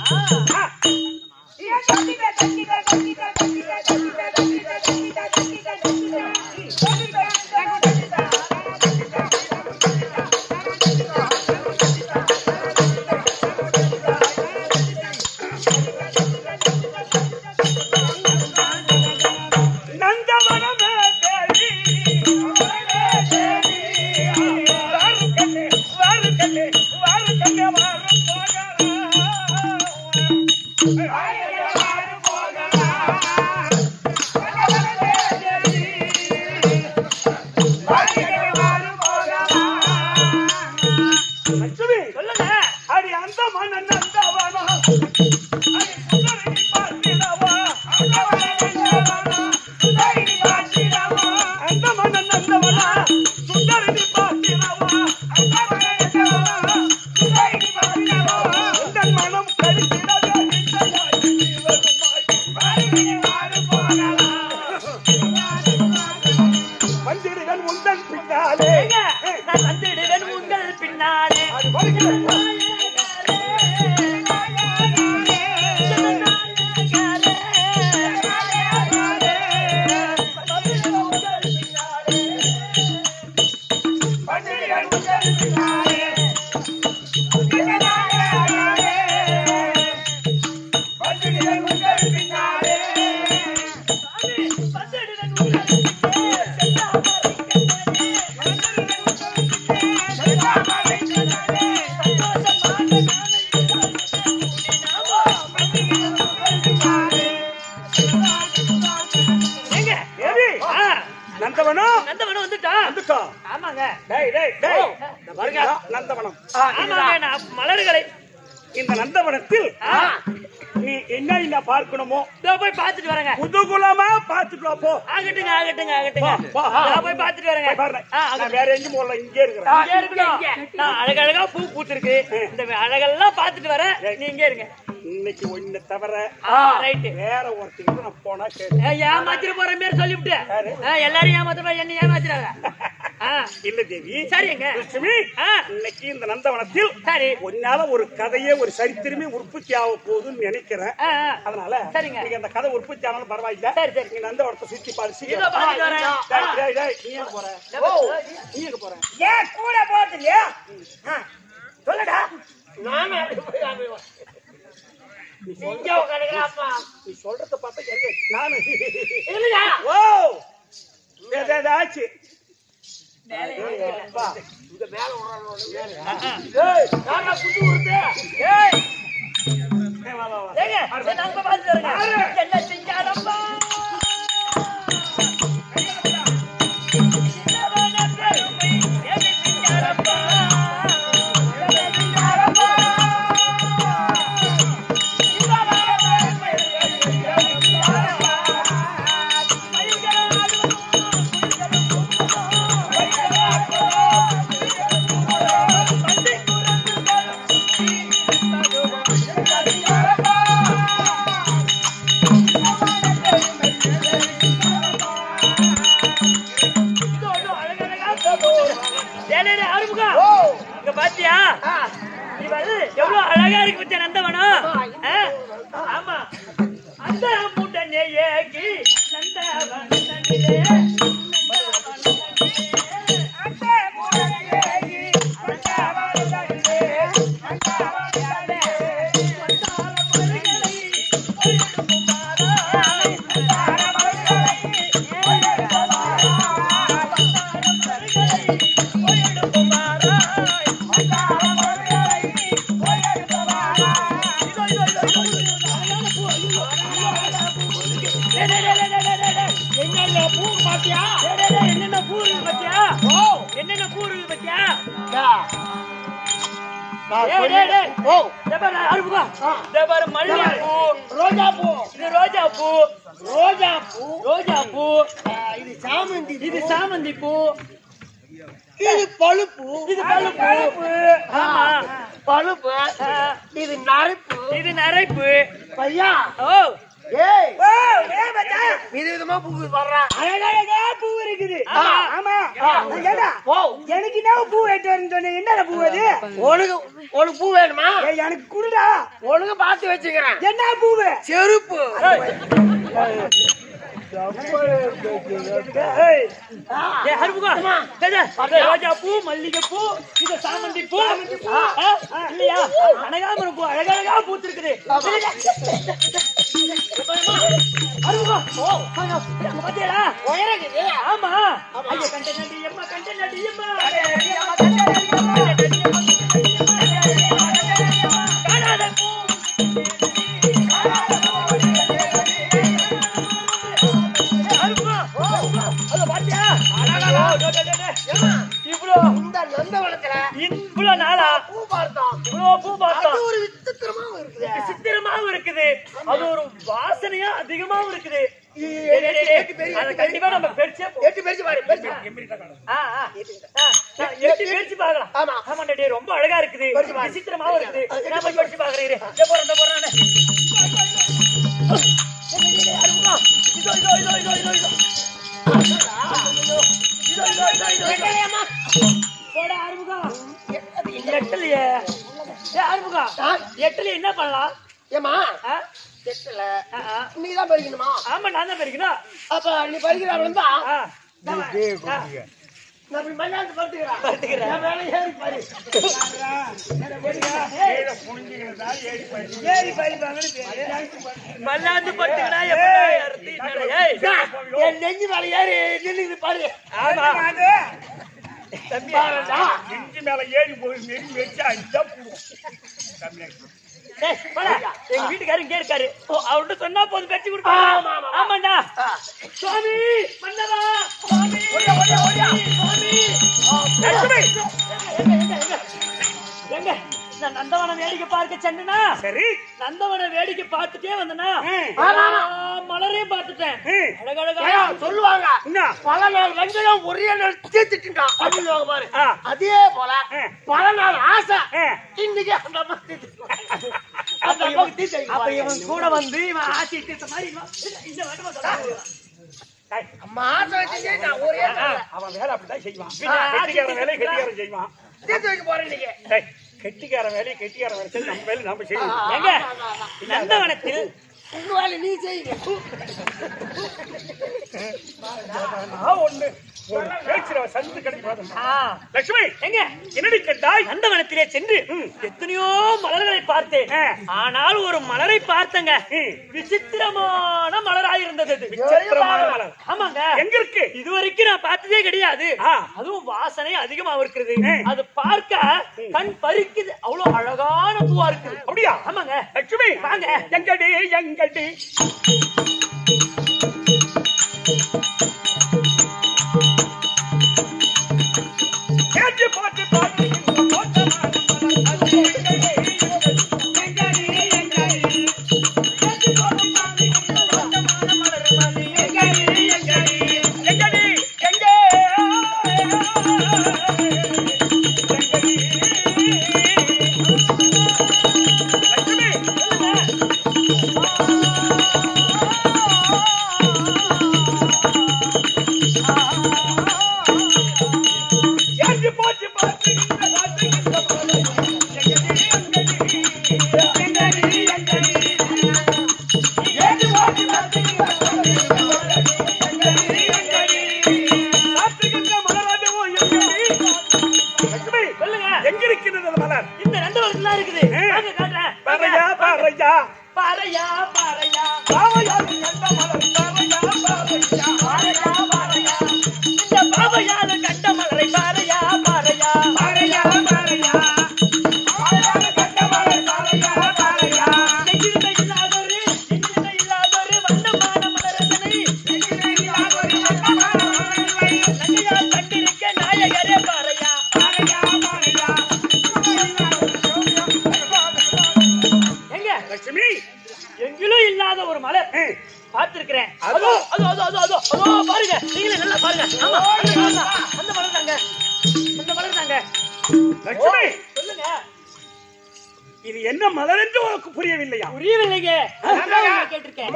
நந்தவனம் நந்தவனம் வந்துட்டா வந்துட்டா? ஆமாங்க. டேய் டேய் டேய் பாருங்க நந்தவனம். ஆமாங்க. நான் மலர்களை இந்த நந்தவனத்தில் நீ என்ன என்ன பார்க்கணுமோ போய் பாத்துட்டு வரேங்க. குதூகலமா பாத்துட்டு வா போ. ஆகட்டுங்க ஆகட்டுங்க ஆகட்டுங்க. நான் போய் பாத்துட்டு வரேங்க. நான் வேற எங்கேயும் போகல, இங்கே இருக்கிறேன். இங்கே இருக்கணும். நான் அழகழகா பூ பூத்திருக்கு, இந்த அழகெல்லாம் பாத்துட்டு வரேன். நீ இங்கே இருங்க. இன்னைக்கு ஒண்ணு தவிர ரைட்டு வேற ஒருத்தருக்கு நான் போனா கேட்டு ஏமாத்திட்டு போற மாதிரி சொல்லிவிட்டு எல்லாரும் ஏமாத்துறா, என்ன ஏமாத்துறாங்க. இல்ல தேவி. சரிங்க லட்சுமி, இன்னைக்கு இந்த நந்தவனத்தில் சரி ஒன்னால ஒரு கதையே ஒரு சரித்திரமே உற்பத்தி ஆக போகுதுன்னு நினைக்கிறேன். அதனால சரிங்க நீங்க அந்த கதை உற்பத்தி ஆனாலும் பரவாயில்ல. சரி சரி நீங்க நந்தவனத்தை சுத்தி பாருங்க. நீ எங்க போற? நீ எங்க போற? ஏன் கூட போறது இல்லையா? சொல்லடா. நானும் இங்க உட்காருங்கப்பா. நீ சொல்றத பார்த்தா எங்க நானு இல்லையா? ஓ ஏதாச்சு அப்பா, இங்க மேல உட்காரணும். ஏய், யாரா குண்டு உருட்டு? ஏய் ஏய், வா வா வா ஏங்க என்ன அங்க பாத்து வரங்க என்ன சிங்காரப்பா இங்க பாத்தியா இவள் எவ்வளவு அழகா இருக்கு பத்தியா நந்தவனம் ஆமா அந்த முட்டனே ஏகி நந்தவனம் தண்ணிலே என்னென்ன பூ இருக்கு பத்தியா என்னென்ன பூ இருக்கு பத்தியா மல்லிகைப்பூ ரோஜா பூ, இது ரோஜா பூ ரோஜா பூ, ரோஜா பூ இது சாமந்தி, இது சாமந்தி பூ இது பழுப்பு, இது பழுப்பு ஆமா பழுப்பு, இது நரைப்பு, இது நரைப்பு பையா. ஓ ஏய், ஓ ஏ மச்சா விதவிதமா பூ வர்றா. அழகழகா பூ இருக்குது. ஆமா. ஆமா ஏடா ஓ, எனக்கு என்ன பூ வெட்டு வரேன்னு சொன்னேன். என்னடா பூ அது? உனக்கு உனக்கு பூ வேணுமா? ஏய், எனக்கு குடுடா. ஒழுங்கு பார்த்து வச்சுக்கிறேன். என்ன பூவு? செருப்பு. ஏய், ஏ ஹர்முகா டேடே ரோஜா பூ மல்லிகை பூ இது சாமந்தி பூ ஆ, இல்லையா அழகாம பூ அழகழகா பூத்திருக்குது ஹர்முகா ஓ அங்க பாத்தியா உயரங்குது. ஆமா ஐயா கண்ட நடி அம்மா கண்ட நடி அம்மா காணாத பூ இந்த நந்தவனத்துல இவ்வளவு நாளா பூ பார்த்தோம். இவ்வளவு பூ பார்த்தோம் அது ஒரு விசித்திரமாவும் இருக்குது. விசித்திரமாவும் இருக்குது அது ஒரு வாசனையா அதிகமாவும் இருக்குது எட்டு பெரிய- அதை கண்டிப்பா நம்ம பெருசே எட்டு பேருக்கு பாரு, பெருசு. ஆ, ஆ. ஆ, எட்டி பேச்சு பாக்கலாம் ஆமா. ஆமாண்டா டேய் ரொம்ப அழகா இருக்குது பெருசு பாரு. விசித்திரமாவும் இருக்குது நான் போய் படிச்சு பாக்குறேன் இரு. இதோ போறேன் இதோ போறேன் நானு. டேய், டேய், டேய், அருமுகா. இதோ இதோ இதோ இதோ இதோ இதோ இதோ இதோ இதோ இதோ இதோ போடா அருமுகா எட்டலையே ஏ அருமுகா எட்டலையே என்ன பண்ணலாம் ஏம்மா, ஆ? எட்டுல ஆ, ஆ. நீதான் பறிக்கணுமா? ஆமா நான் தான் பறிக்கணும் அப்ப நீ பறிக்கிறாள் தான் ஆ. நான் இப்படி மல்லாந்து படுத்துக்கிறேன். படுத்துக்கிறேன். நான் மேல ஏறி பாரு. ஏறி பறிப்பாங்கன்னு பேரு. மல்லாந்து பட்டுக்கடா எப்படி அறுத்தி ஏய் என் நெஞ்சு மேல ஏறி நின்னுக்குது பாரு. ஆமா அது தம்பி பாருடா. நெஞ்சு மேல ஏறி போய் நெறி வச்சு அடிச்சா போடுவோம். டேய் போடா எங்க வீட்டுக்காரர் இங்கே இருக்காரு ஓ அவர்ட்ட சொன்னா போதும் வெட்டி ஆமா, கொடுப்பாங்க ஆமா. ஆமாண்டா சுவாமி மன்னவா சுவாமி ஓடியா ஓடியா ஓடியா சுவாமி லட்சுமி எங்க எங்க எங்க எங்க நான் நந்தவன வேடிக்கை பார்க்க சென்றனா சரி நந்தவன வேடிக்கை பார்த்துட்டே வந்தனா ஆமா, ஆமா. மலரையும் பார்த்துட்டேன் ம். அழகழகா ஏய், சொல்லுவாங்க என்ன பல நாள் வெங்கடம் ஒரே நாள் தீர்த்துட்டான் அப்படின்னு பாரு. ஆ. அதே போல ஆ. பல நாள் ஆசை ஆ. இன்னைக்கு அந்த அம்மா தீர்த்துட்டான். அந்த அம்மாவுக்கு தீர்த்து வைக்க அப்ப பாருங்க. இவன் கூட வந்து இவன் ஆட்சி தீர்த்த மாதிரி இவன் இந்த- இந்த வட்டமா சொல்றான் அம்மா ஆசை வச்சுட்டே நான் ஒரே நாள்ல அவன் வேலை அப்படிதான் செய்வான் பின்ன கெட்டிக்காரன் வேலையை கெட்டிக்காரன் செய்வான். தீர்த்து வைக்க போறேன் இன்னைக்கு. டேய், கெட்டிக்காரன் வேலையை கெட்டிக்காரன் வேலை செஞ்சு நம்ம வேலை நம்ம செய்வோம். எங்க நந்தவனத்தில் உங்க வேலை நீ செய்யுங்க. நான் ஒண்ணு ஒரு பேச்சுல சந்து கிடைக்காது. ஆ, லட்சுமி எங்க என்னடி கேட்டாய்? நந்தவனத்திலே சென்று எத்தனையோ மலர்களை பார்த்தேன். ஆனால் ஒரு மலரை பார்த்தங்க, விசித்திரமான மலராயிருந்தது அது. விசித்திரமான மலர். ஆமாங்க, எங்க இருக்கு? இதுவரைக்கும் நான் பார்த்ததே கிடையாது. ஆ. அதுவும் வாசனை அதிகமா இருக்கிறது. அது பார்க்க கண் பறிக்குது, அவ்வளவு அழகான பூவா இருக்குது. அப்படியா? ஆமாங்க. லட்சுமி வாங்க. எங்கடி எங்கடி கேட்டு போட்டு பாட்டு எங்கிலும் இல்லாத ஒரு மலர் பார்த்திருக்கிறேன். அதோ அதோ அதோ அதோ அதோ அதோ பாருங்க, நீங்களே நல்லா பாருங்க. ஆமா, அந்த மலர் தாங்க, அந்த மலர் தாங்க. லட்சுமி சொல்லுங்க, இது என்ன மலர் என்று உனக்கு புரியவில்லையா? புரியவில்லைங்க. கேட்டிருக்கேன்.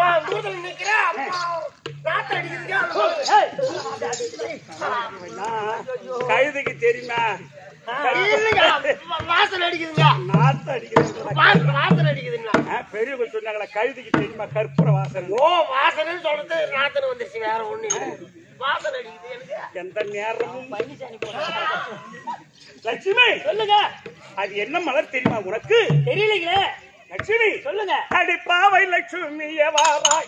கழுதுக்கு தெரியுமா? வாசல் அடிக்குதுங்க, நாத்து அடிக்கிறது. வாசல் அடிக்குதுங்களா? பெரியவங்க சொன்னாங்களா கழுதுக்கு தெரியுமா கற்பூர வாசல்? ஓ, வாசனை சொல்றது நாத்தனை வந்துருச்சு, வேற ஒண்ணு வாசல் அடிக்குது எனக்கு. எந்த நேரமும் லட்சுமி சொல்லுங்க, அது என்ன மலர் தெரியுமா உனக்கு? தெரியலீங்களே. லட்சுமி சொல்லுங்க. அடி பாவை லட்சுமியே வாராய்,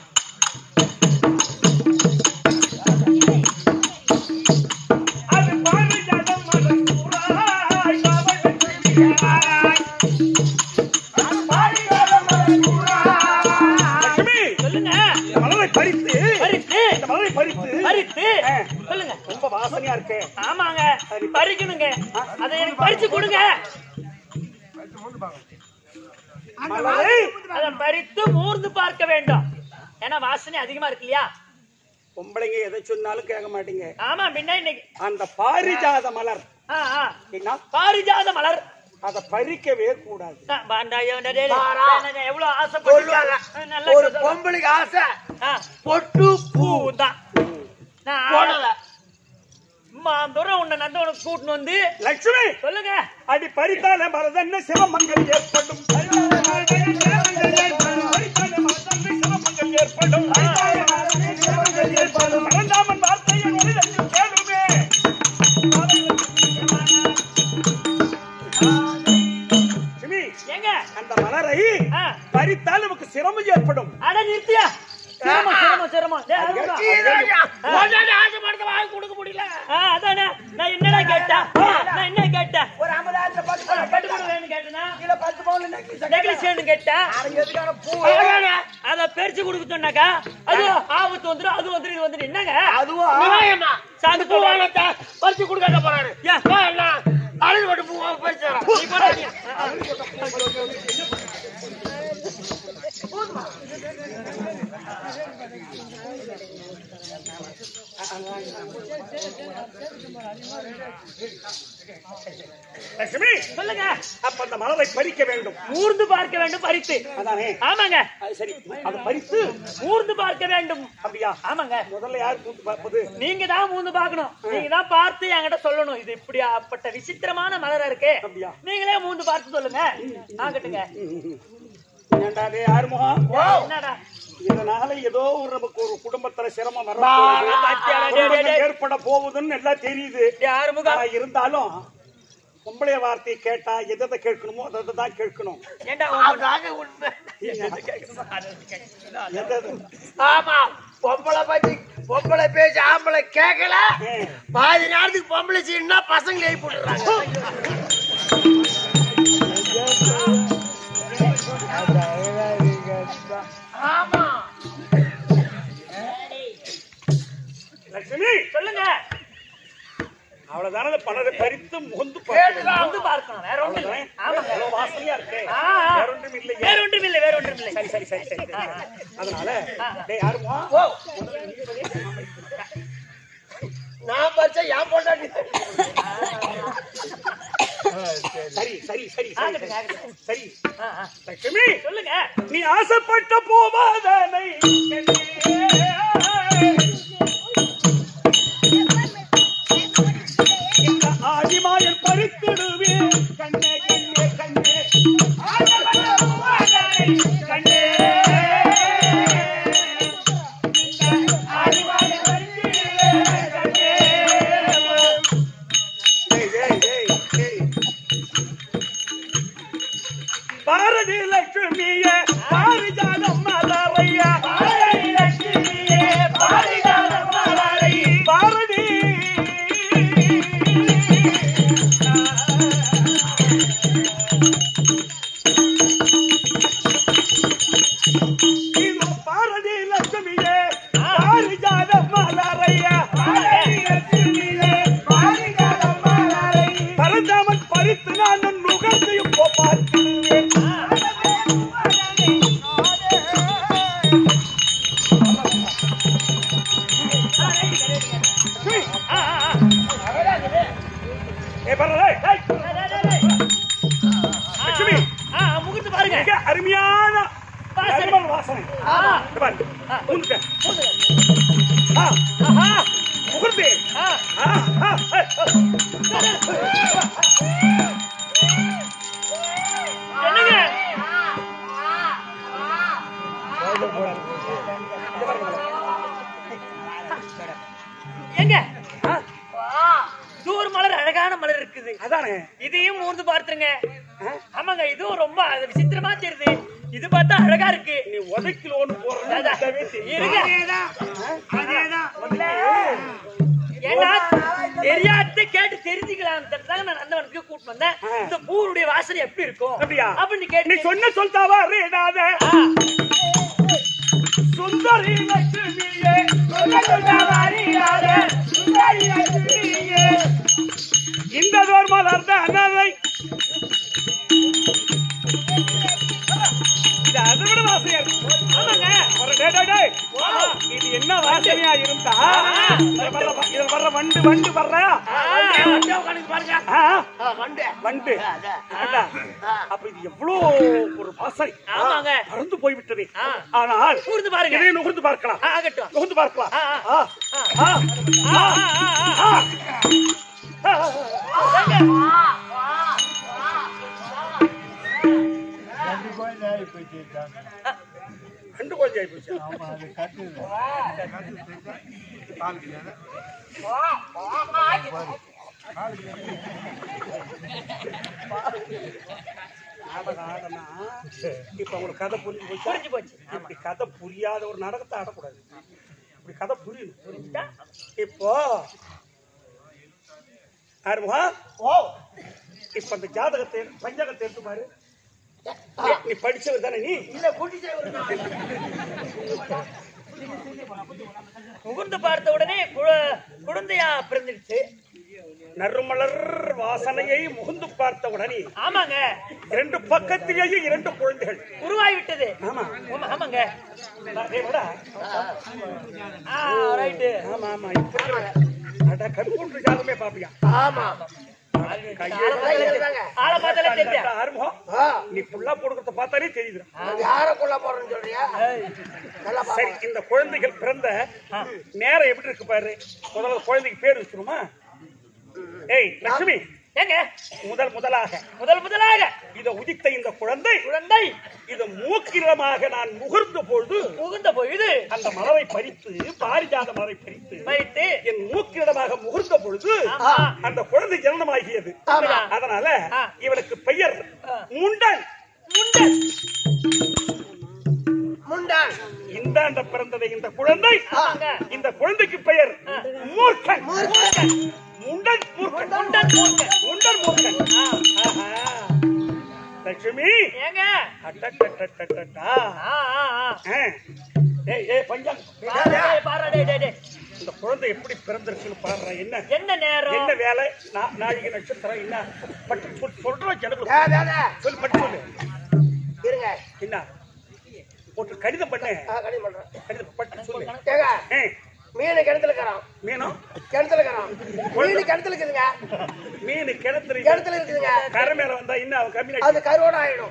அது பாரிஜாதம் மலர் கூறாய், பாவை லட்சுமியே வாராய், அது பாரிஜாதம் மலர் கூறாய். லட்சுமி சொல்லுங்க, மலரை பறித்து பறித்து இந்த மலரை பறித்து பறித்து சொல்லுங்க. ரொம்ப வாசனையா இருக்கு. ஆமாங்க, பறிக்கணுங்க. அதை எனக்கு பறிச்சு கொடுங்க. மலரை அதை பறித்து மூர்ந்து பார்க்க வேண்டும். ஏன்னா வாசனை அதிகமா இருக்கு இல்லையா? பொம்பளைங்க எதை சொன்னாலும் கேட்க மாட்டீங்க. ஆமா, முன்ன இன்னைக்கு அந்த பாரிஜாத மலர் ஆ, ஆ. என்ன பாரிஜாத மலர் அதை பறிக்கவே கூடாது. ஆ, பாண்டாயோ, டேய், டேய், நான் எவ்வளவு ஆசைப்படுறாங்க. ஒரு பொம்பளைக்கு ஆசை பொட்டு பூ தான். நான் போடல. தூரம் உன்னை நந்தவனுக்கு கூட்டின்னு வந்து லட்சுமி சொல்லுங்க. அடி பறித்தால மரதன்ன சிவமங்கள் ஏற்படும், சிவமங்கள் ஏற்படும், மறந்தாமன் வார்த்தையை கேளுமே. லட்சுமி எங்க அந்த மலரை ஆ. பறித்தால் நமக்கு சிரமம் ஏற்படும். அட நிறுத்தியா, சிரமம் சிரமம் சிரமம். டேய், அதுதான். கொடுக்க முடியல. ஆ, அதானே நான் என்னடா கேட்டேன், நான் என்ன கேட்டேன், ஒரு ஐம்பதாயிரம் பத்து கட்டு கொடுவேன்னு கேட்டேனா, கிலோ பத்து பவுன் நெக்லஸ் நெக்லஸ் வேணும் கேட்டேன். எதுக்கான பூ அத பெருச்சு கொடுக்க சொன்னாக்கா அது ஆபத்து வந்துடும், அது வந்துடும், இது வந்துடும். என்னங்க அதுவும் சாந்து பூ வாங்கத்த பறிச்சு கொடுக்க போறாரு. ஏன் அழுது போட்டு பூ பறிச்சு நீ போடாதீங்க. லட்சுமி சொல்லுங்க. அப்ப அந்த மலரை பறிக்க வேண்டும், ஊர்ந்து பார்க்க வேண்டும், பறித்து. அதானே? ஆமாங்க, அது சரி, அதை பறித்து ஊர்ந்து பார்க்க வேண்டும். அப்படியா? ஆமாங்க, முதல்ல யார் கூட்டு பார்ப்பது? நீங்க தான் ஊர்ந்து பார்க்கணும். நீங்க தான் பார்த்து என்கிட்ட சொல்லணும். இது இப்படியாப்பட்ட விசித்திரமான மலரா இருக்கு, அப்படியா? நீங்களே மூந்து பார்த்து சொல்லுங்க. ஆகட்டுங்க. ஏண்டா டேய் ஆறுமுகம் என்னடா இதனால ஏதோ ஒரு நமக்கு ஒரு குடும்பத்துல சிரமம் வர ஏற்பட போகுதுன்னு எல்லாம் தெரியுது. ஆறுமுகம் ஆனா இருந்தாலும் பொம்பளைய வார்த்தையை கேட்டா எதை கேட்கணுமோ அதை தான் கேட்கணும். ஏண்டா உண்மை எதை ஆமா பொம்பளை பத்தி பொம்பளை பேச்சு ஆம்பளை கேட்கல பாதி நேரத்துக்கு பொம்பளை செய்யணும்னா பசங்களை எழுப்பி விட்டுறாங்க. ஆமா லட்சுமி சொல்லுங்க. அவ்வளவுதான பணத்தை பறித்து முகந்து வந்து பார்க்கணும் வேற ஒண்ணும் இல்லை. ஆமாங்க வாசனையா இருக்கு. ஆ, வேற ஒன்றும் இல்லை வேற ஒன்றும் இல்லை வேற ஒன்றும் இல்லை. சரி சரி சரி சரி அதனால டேய் யாருமா நான் பறிச்சா ஏன் பொண்டாட்டி சரி சரி சரி ஆகட்டும், ஆகட்டும். சரி ஆ, ஆ. லட்சுமி சொல்லுங்க. நீ ஆசைப்பட்ட போவாதனை ஆதிமாயன் பறித்திடுவே கண்ணே கண்ணே கண்ணே ஆசைப்பட்ட போவாதனை கண்ணே ஆதிமாயன் பறித்திடுவே கண்ணே. டேய் டேய் டேய் டேய் பாரதி லட்சுமியே பாரிஜாதம் மலரையா பாரதி லட்சுமியே பாரிஜாதம் மலரை பாரதி இது பாரதி லட்சுமியே பாரிஜாதம் மலரையா பாரதி லட்சுமியே பாரிஜாதம் மலரை பரந்தாமன் பறித்து நான் நுகர்ந்தையும் பார்த்துவேன். லட்சுமி ஆ, முகூர்த்து பாருங்க. மிக அருமையான வாசனை. நறுமண வாசனை. ஆ, இங்க பாரு. ஆ. உனக்கு. ஆ, ஆஹா. முகூர்த்தி. ஆ, ஆ, ஆ, ஆ. என்னங்க? எங்க? இது ஒரு மலர் அழகான மலர் இருக்குது. அதானே இதையும் மூர்ந்து பார்த்துருங்க. ஆமாங்க இதுவும் ரொம்ப விசித்திரமா தெரியுது. இது பார்த்தா அழகா இருக்கு. நீ உதைக்கிலோன்னு அதான். போறது இருங்க. ஏன்னா தெரியாத கேட்டு தெரிஞ்சுக்கலாம் நான் நந்தவனுக்கு கூட்டு வந்தேன். இந்த பூருடைய வாசனை எப்படி இருக்கும் அப்படியா? அப்படின்னு நீ கேட்டு சொன்ன சொல்தாவா ரேடாத ஆ, சுந்தரி லட்சுமியே சொன்ன சொல்தாவா ரேடாத சுந்தரி லட்சுமியே இந்த தோர் மலர்ந்த அனலை இது அதை விட வாசனையா இருக்கு. ஆமாங்க. ஒரு டேய் டேய் டேய். இது என்ன வாசனையா இருந்தா இதுல வர்ற வ- இதுல வர்ற வண்டு வண்டு வர்ற ஆ, வண்டியா உட்கார்ந்து பாருங்க. ஆ, வண்டு வண்டு அதான். அப்ப இது எவ்வளவு ஒரு வாசனை ஆமாங்க. பறந்து போய்விட்டது. ஆ. ஆனால் கூர்ந்து பாருங்க. இதை நுகர்ந்து பார்க்கலாம். ஆ, ஆகட்டும். நுகர்ந்து பார்க்கலாம். ஆ, ஆ, ஆ. ஆ, ஆ, ஆ, ஆ, ஆ. ஆ. ரெண்டு கொஞ்சம் ஆகி போச்சு. நாடகம் ஆடனா இப்ப உங்களுக்கு கதை புரிஞ்சு போச்சு. புரிஞ்சு போச்சு. இப்படி கதை புரியாத ஒரு நாடகத்தை ஆடக்கூடாது. இப்படி கதை புரியணும். புரிஞ்சுட்டா இப்போ ஆறுமுகா ஓ இப்ப அந்த ஜாதகத்தை பஞ்சகத்தை எடுத்து பாரு. நீ படிச்சவர் தானே நீ? இல்ல கூட்டி முகூர்ந்து பார்த்த உடனே குழ- குழந்தையா பிறந்துடுச்சு. நறுமலர் வாசனையை முகந்து பார்த்த உடனே ஆமாங்க இரண்டு பக்கத்திலேயே இரண்டு குழந்தைகள் உருவாகி விட்டது. ஆமா ஆமா, ஆமாங்க. அதே விட ஆ, ரைட்டு. ஆமா ஆமா இப்ப இருக்கிற அட கம்ப்யூட்டர் ஜாதகமே பாப்பியா? ஆமா கையே ஆளை பார்த்தாலே தெரியுது. ஆறுமுகம் நீ புல்லா போடுறத பார்த்தாலே தெரியுது. யார கொல்ல போறேன்னு சொல்றியா? நல்லா சரி இந்த குழந்தைகள் பிறந்த நேரம் எப்படி இருக்கு பாரு. முதல்ல குழந்தைக்கு பேர் வச்சிருமா? ஏய் லட்சுமி ஏங்க முதல் முதலாக முதல் முதலாக இத உதித்த இந்த குழந்தை குழந்தை இது மூக்கிரமாக நான் முகர்ந்த பொழுது புகுந்த பொழுது அந்த மலரை பறித்து பாரிஜாத மலரை பறித்து வைத்து என் மூக்கிடமாக முகர்ந்த பொழுது ஆமா. அந்த குழந்தை ஜனனமாகியது ஆமா. அதனால ஆ. இவனுக்கு பெயர் முண்டன் முண்டன் முண்டான் இந்தாண்ட பிறந்ததை இந்த குழந்தை ஆமாங்க. இந்த குழந்தைக்கு பெயர் மூர்க்கன் மூர்க்கன். முண்டன் மூர்க்கன் முண்டன் மூர்க்கன். முண்டன் மூர்க்கன் ஆஹா. லட்சுமி ஏங்க அட்டட்டட்டட்டட்டா. ஆ ஆ ஆ ஆ. ஏய் ஏய் பஞ்சம் பாரு டேய், பாரு டேய், டேய், டேய். இந்த குழந்தை எப்படி பிறந்திருக்குன்னு பாடுற என்ன என்ன நேரம் என்ன வேலை நா- நாழிகை நட்சத்திரம் என்ன பட்டு சொல்- சொல்ற ஜனங்கள் டேய், டேய், டேய். சொல்லு பட்டு சொல்லு இருங்க என்ன ஒரு கடிதம் பண்ணு ஆ, கடிதம் பண்றேன். கடிதம் பட்டு சொல்லு ஏங்க ஏய் மீன் கிணத்துல இருக்கிறான் மீனும் கிணத்துல இருக்கிறான் மீன் கிணத்துல இருக்குதுங்க மீன் கிணத்துல கிணத்துல இருக்குதுங்க கரை மேல வந்தா இன்னும் அவன் கம்மி அது கருவோட ஆயிடும்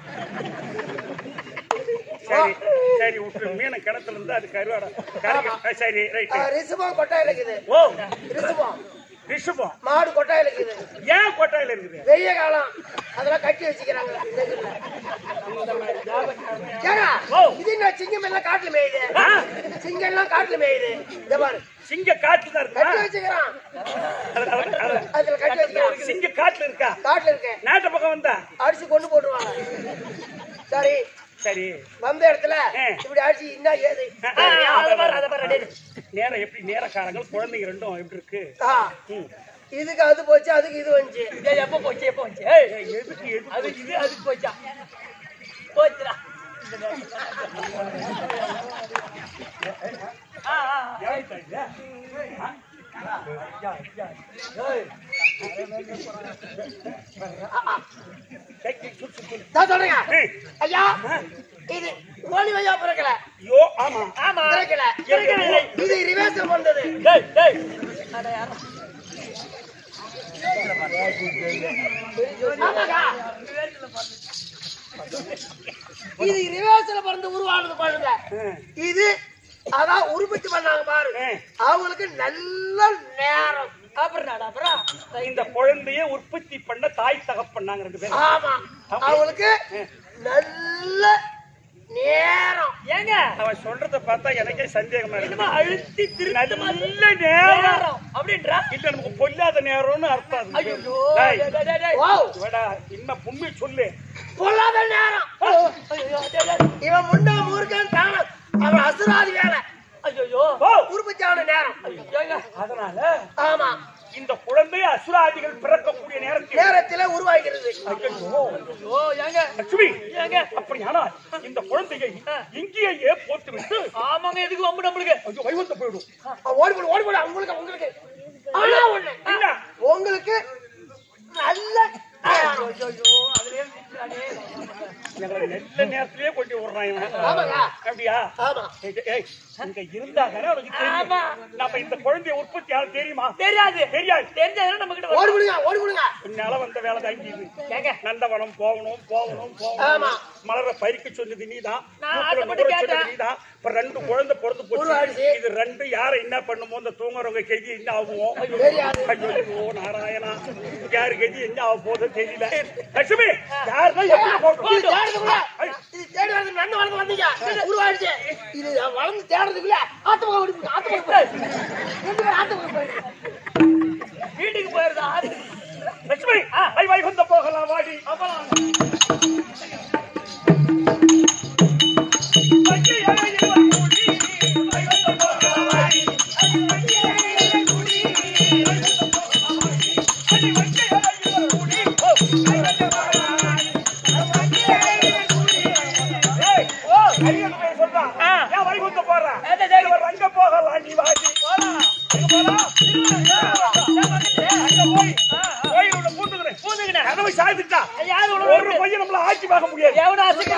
சரி சரி விட்டு மீன் கிணத்துல இருந்தா அது கருவாடா கரை சரி ரைட் ரிசுபம் கொட்டாயில இருக்குது ஓ ரிசுபம் ரிஷபம் மாடு கொட்டாயில இருக்குது ஏன் கொட்டாயில இருக்குது வெய்ய காலம் அதெல்லாம் கட்டி வச்சுக்கிறாங்க நெகுல்ல. ஏங்க, இது என்ன சிங்கம் எல்லாம் காட்டுல மேயுது ஆ? சிங்கம் எல்லாம் காட்டுல மேயுது இந்த பாரு சிங்க காட்டுல தான் கட்டி இருக்கா வச்சுக்கிறான் அது- அது- அது- அதுல கட்டி வச்சுக்கிறான் சிங்க காட்டுல இருக்கா காட்டுல இருக்கேன் நாட்டு பக்கம் வந்தா அடிச்சு கொண்டு போட்டுருவாங்க சரி சரி வந்த இடத்துல ஆ. இப்படி அடிச்சு என்ன ஏது ஆ, ஆ, அத பாரு அத பாரு டேய். நேரம் எப்படி நேரக்காரங்கள் குழந்தைங்க ரெண்டும் எப்படி இருக்கு ஆ, ம். இதுக்கு அது போச்சு அதுக்கு இது வந்துச்சு டேய், எப்ப போச்சு எப்ப போச்சு ஏய், ஏய், எதுக்கு எதுக்கு அது இது அதுக்கு போச்சா போச்சுடா ஆ ஆ ஏன் இல்ல? ஏய், ஏய், சொல்லு, சொல்லு, சொல்லு. நான் சொல்றேங்க ஏய், ஐயா இது கோழி வையா பிறக்கல ஐயோ ஆமா ஆமா பிறக்கல பிறக்கவில்லை. இது ரிவேசம் வந்தது டேய் டேய் அட யாரா ஆமாக்கா. இது ரிவேசல பிறந்து உருவானது பாருங்க ம். இது அதான் உற்பத்தி பண்ணாங்க பாரு ம். அவங்களுக்கு நல்ல நேரம் அப்புறம் நாடா அப்புறம் இந்த குழந்தைய உற்பத்தி பண்ண தாய் தகப்பண்ணாங்க ரெண்டு பேரும் ஆமா அவங்களுக்கு நல்ல நேரம் ஏங்க அவன் சொல்றத பார்த்தா எனக்கே சந்தேகமா என்னமா இருக்கு அழுத்தி திருத்தமா நல்ல நேரம் நேரம் அப்படின்றா இல்ல நமக்கு பொல்லாத நேரம்னு அர்த்தம் அதுக்கு ஐயோ பேரு. டேய், டேய் டேய் டேய் வாவ் இவடா, இன்னும் உண்மை சொல்லு பொல்லாத நேரம் ஐயோ டேய் டேய் இவன் முண்டா முருகன் தானம் அவன் அசுராதி வேலை ஐயோ ஓ, உற்பத்தியான நேரம் ஏங்க அதனால ஆமா இந்த குழந்தை அசுராதிகள் பிறக்கக்கூடிய நேரத்தில் நேரத்துல உருவாகிறது ஐயோ, ஐயோ ஏங்க லட்சுமி ஏங்க அப்படியானால் இந்த குழந்தையை இங்கேயே போட்டு விட்டு ஆமாங்க எதுக்கு வம்பு நம்மளுக்கு ஐயோ வைவந்த போயிடும் ஓடி போடு ஓடி போடு உங்களுக்கு உங்களுக்கு ஆனா ஒண்ணு என்ன உங்களுக்கு நல்ல நேரம். ஐயோ அதுலயே நிக்கிறானே எங்களை நல்ல நேரத்திலேயே கொண்டு விடுறான் இவன். ஆமாங்க. அப்படியா ஆமா ஏய், ஏய், இங்க இருந்தா தானே அவனுக்கு தெரியும். ஆமா. நம்ம இந்த குழந்தைய உற்பத்தி ஆள் தெரியுமா தெரியாது தெரியாது தெரிஞ்சதுன்னா நம்ம கிட்ட ஓடி கொடுங்க ஓடி கொடுங்க உன்னால வந்த வேலை தாங்கி இது ஏங்க நந்தவனம் போகணும் போகணும் ஆமா. போகணும் மலரை பறிக்க சொன்னது நீதான் நான் மூக்குல ஆசைப்பட்டு நுகர கேட்டேன். சொன்னது நீதான் இப்ப ரெண்டு குழந்தை பிறந்து போச்சு உருவாயிடுச்சு. இது ரெண்டு யாரை என்ன பண்ணுமோ இந்த தூங்குறவங்க கெதி என்ன ஆகுமோ தெரியாது. ஐயோ நாராயணா யாரு கெதி என்ன ஆக போதோ தெரியல லட்சுமி யாருதான் எப்படி போட்டோம் இது தேடுறதுக்குள்ள இது தேடி வரது நன்மை வளர்ந்து வந்தீங்க உருவாயிடுச்சு இது வளர்ந்து தேடுறதுக்குள்ள ஆத்து பக்கம் ஓடி போய் ஆத்து பக்கம் போய் ரெண்டு பேரும் ஆத்து பக்கம் போயிடு வீட்டுக்கு போயிருந்தா லட்சுமி ஐ வைகுந்த போகலாம் வாடி அப்பலாம் ஒரு பையன் நம்மள ஆட்சி பார்க்க முடியாது எவனா ஆசைக்கா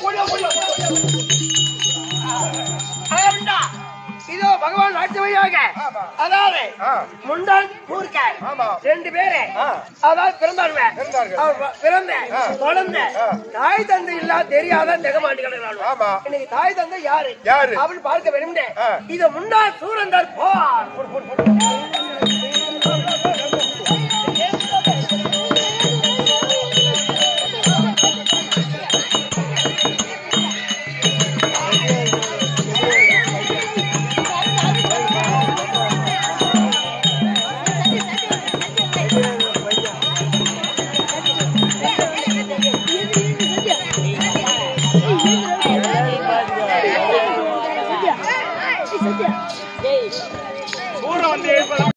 அகண்டா இதோ பகவான் ஆட்சியாக அதாவது முண்டான் கூர்க்காய் ரெண்டு பேரு அதாவது பிறந்தாங்க பிறந்த குழந்தை தாய் தந்தை இல்லா தெரியாத நெகமாண்டி கிடக்கிறாங்க இன்னைக்கு தாய் தந்தை யாரு யாரு? அப்படின்னு பார்க்க வேண்டும் இது முண்டான் சூரந்தர் போர் டேய் தூரம் வந்து எழுப்பலாம்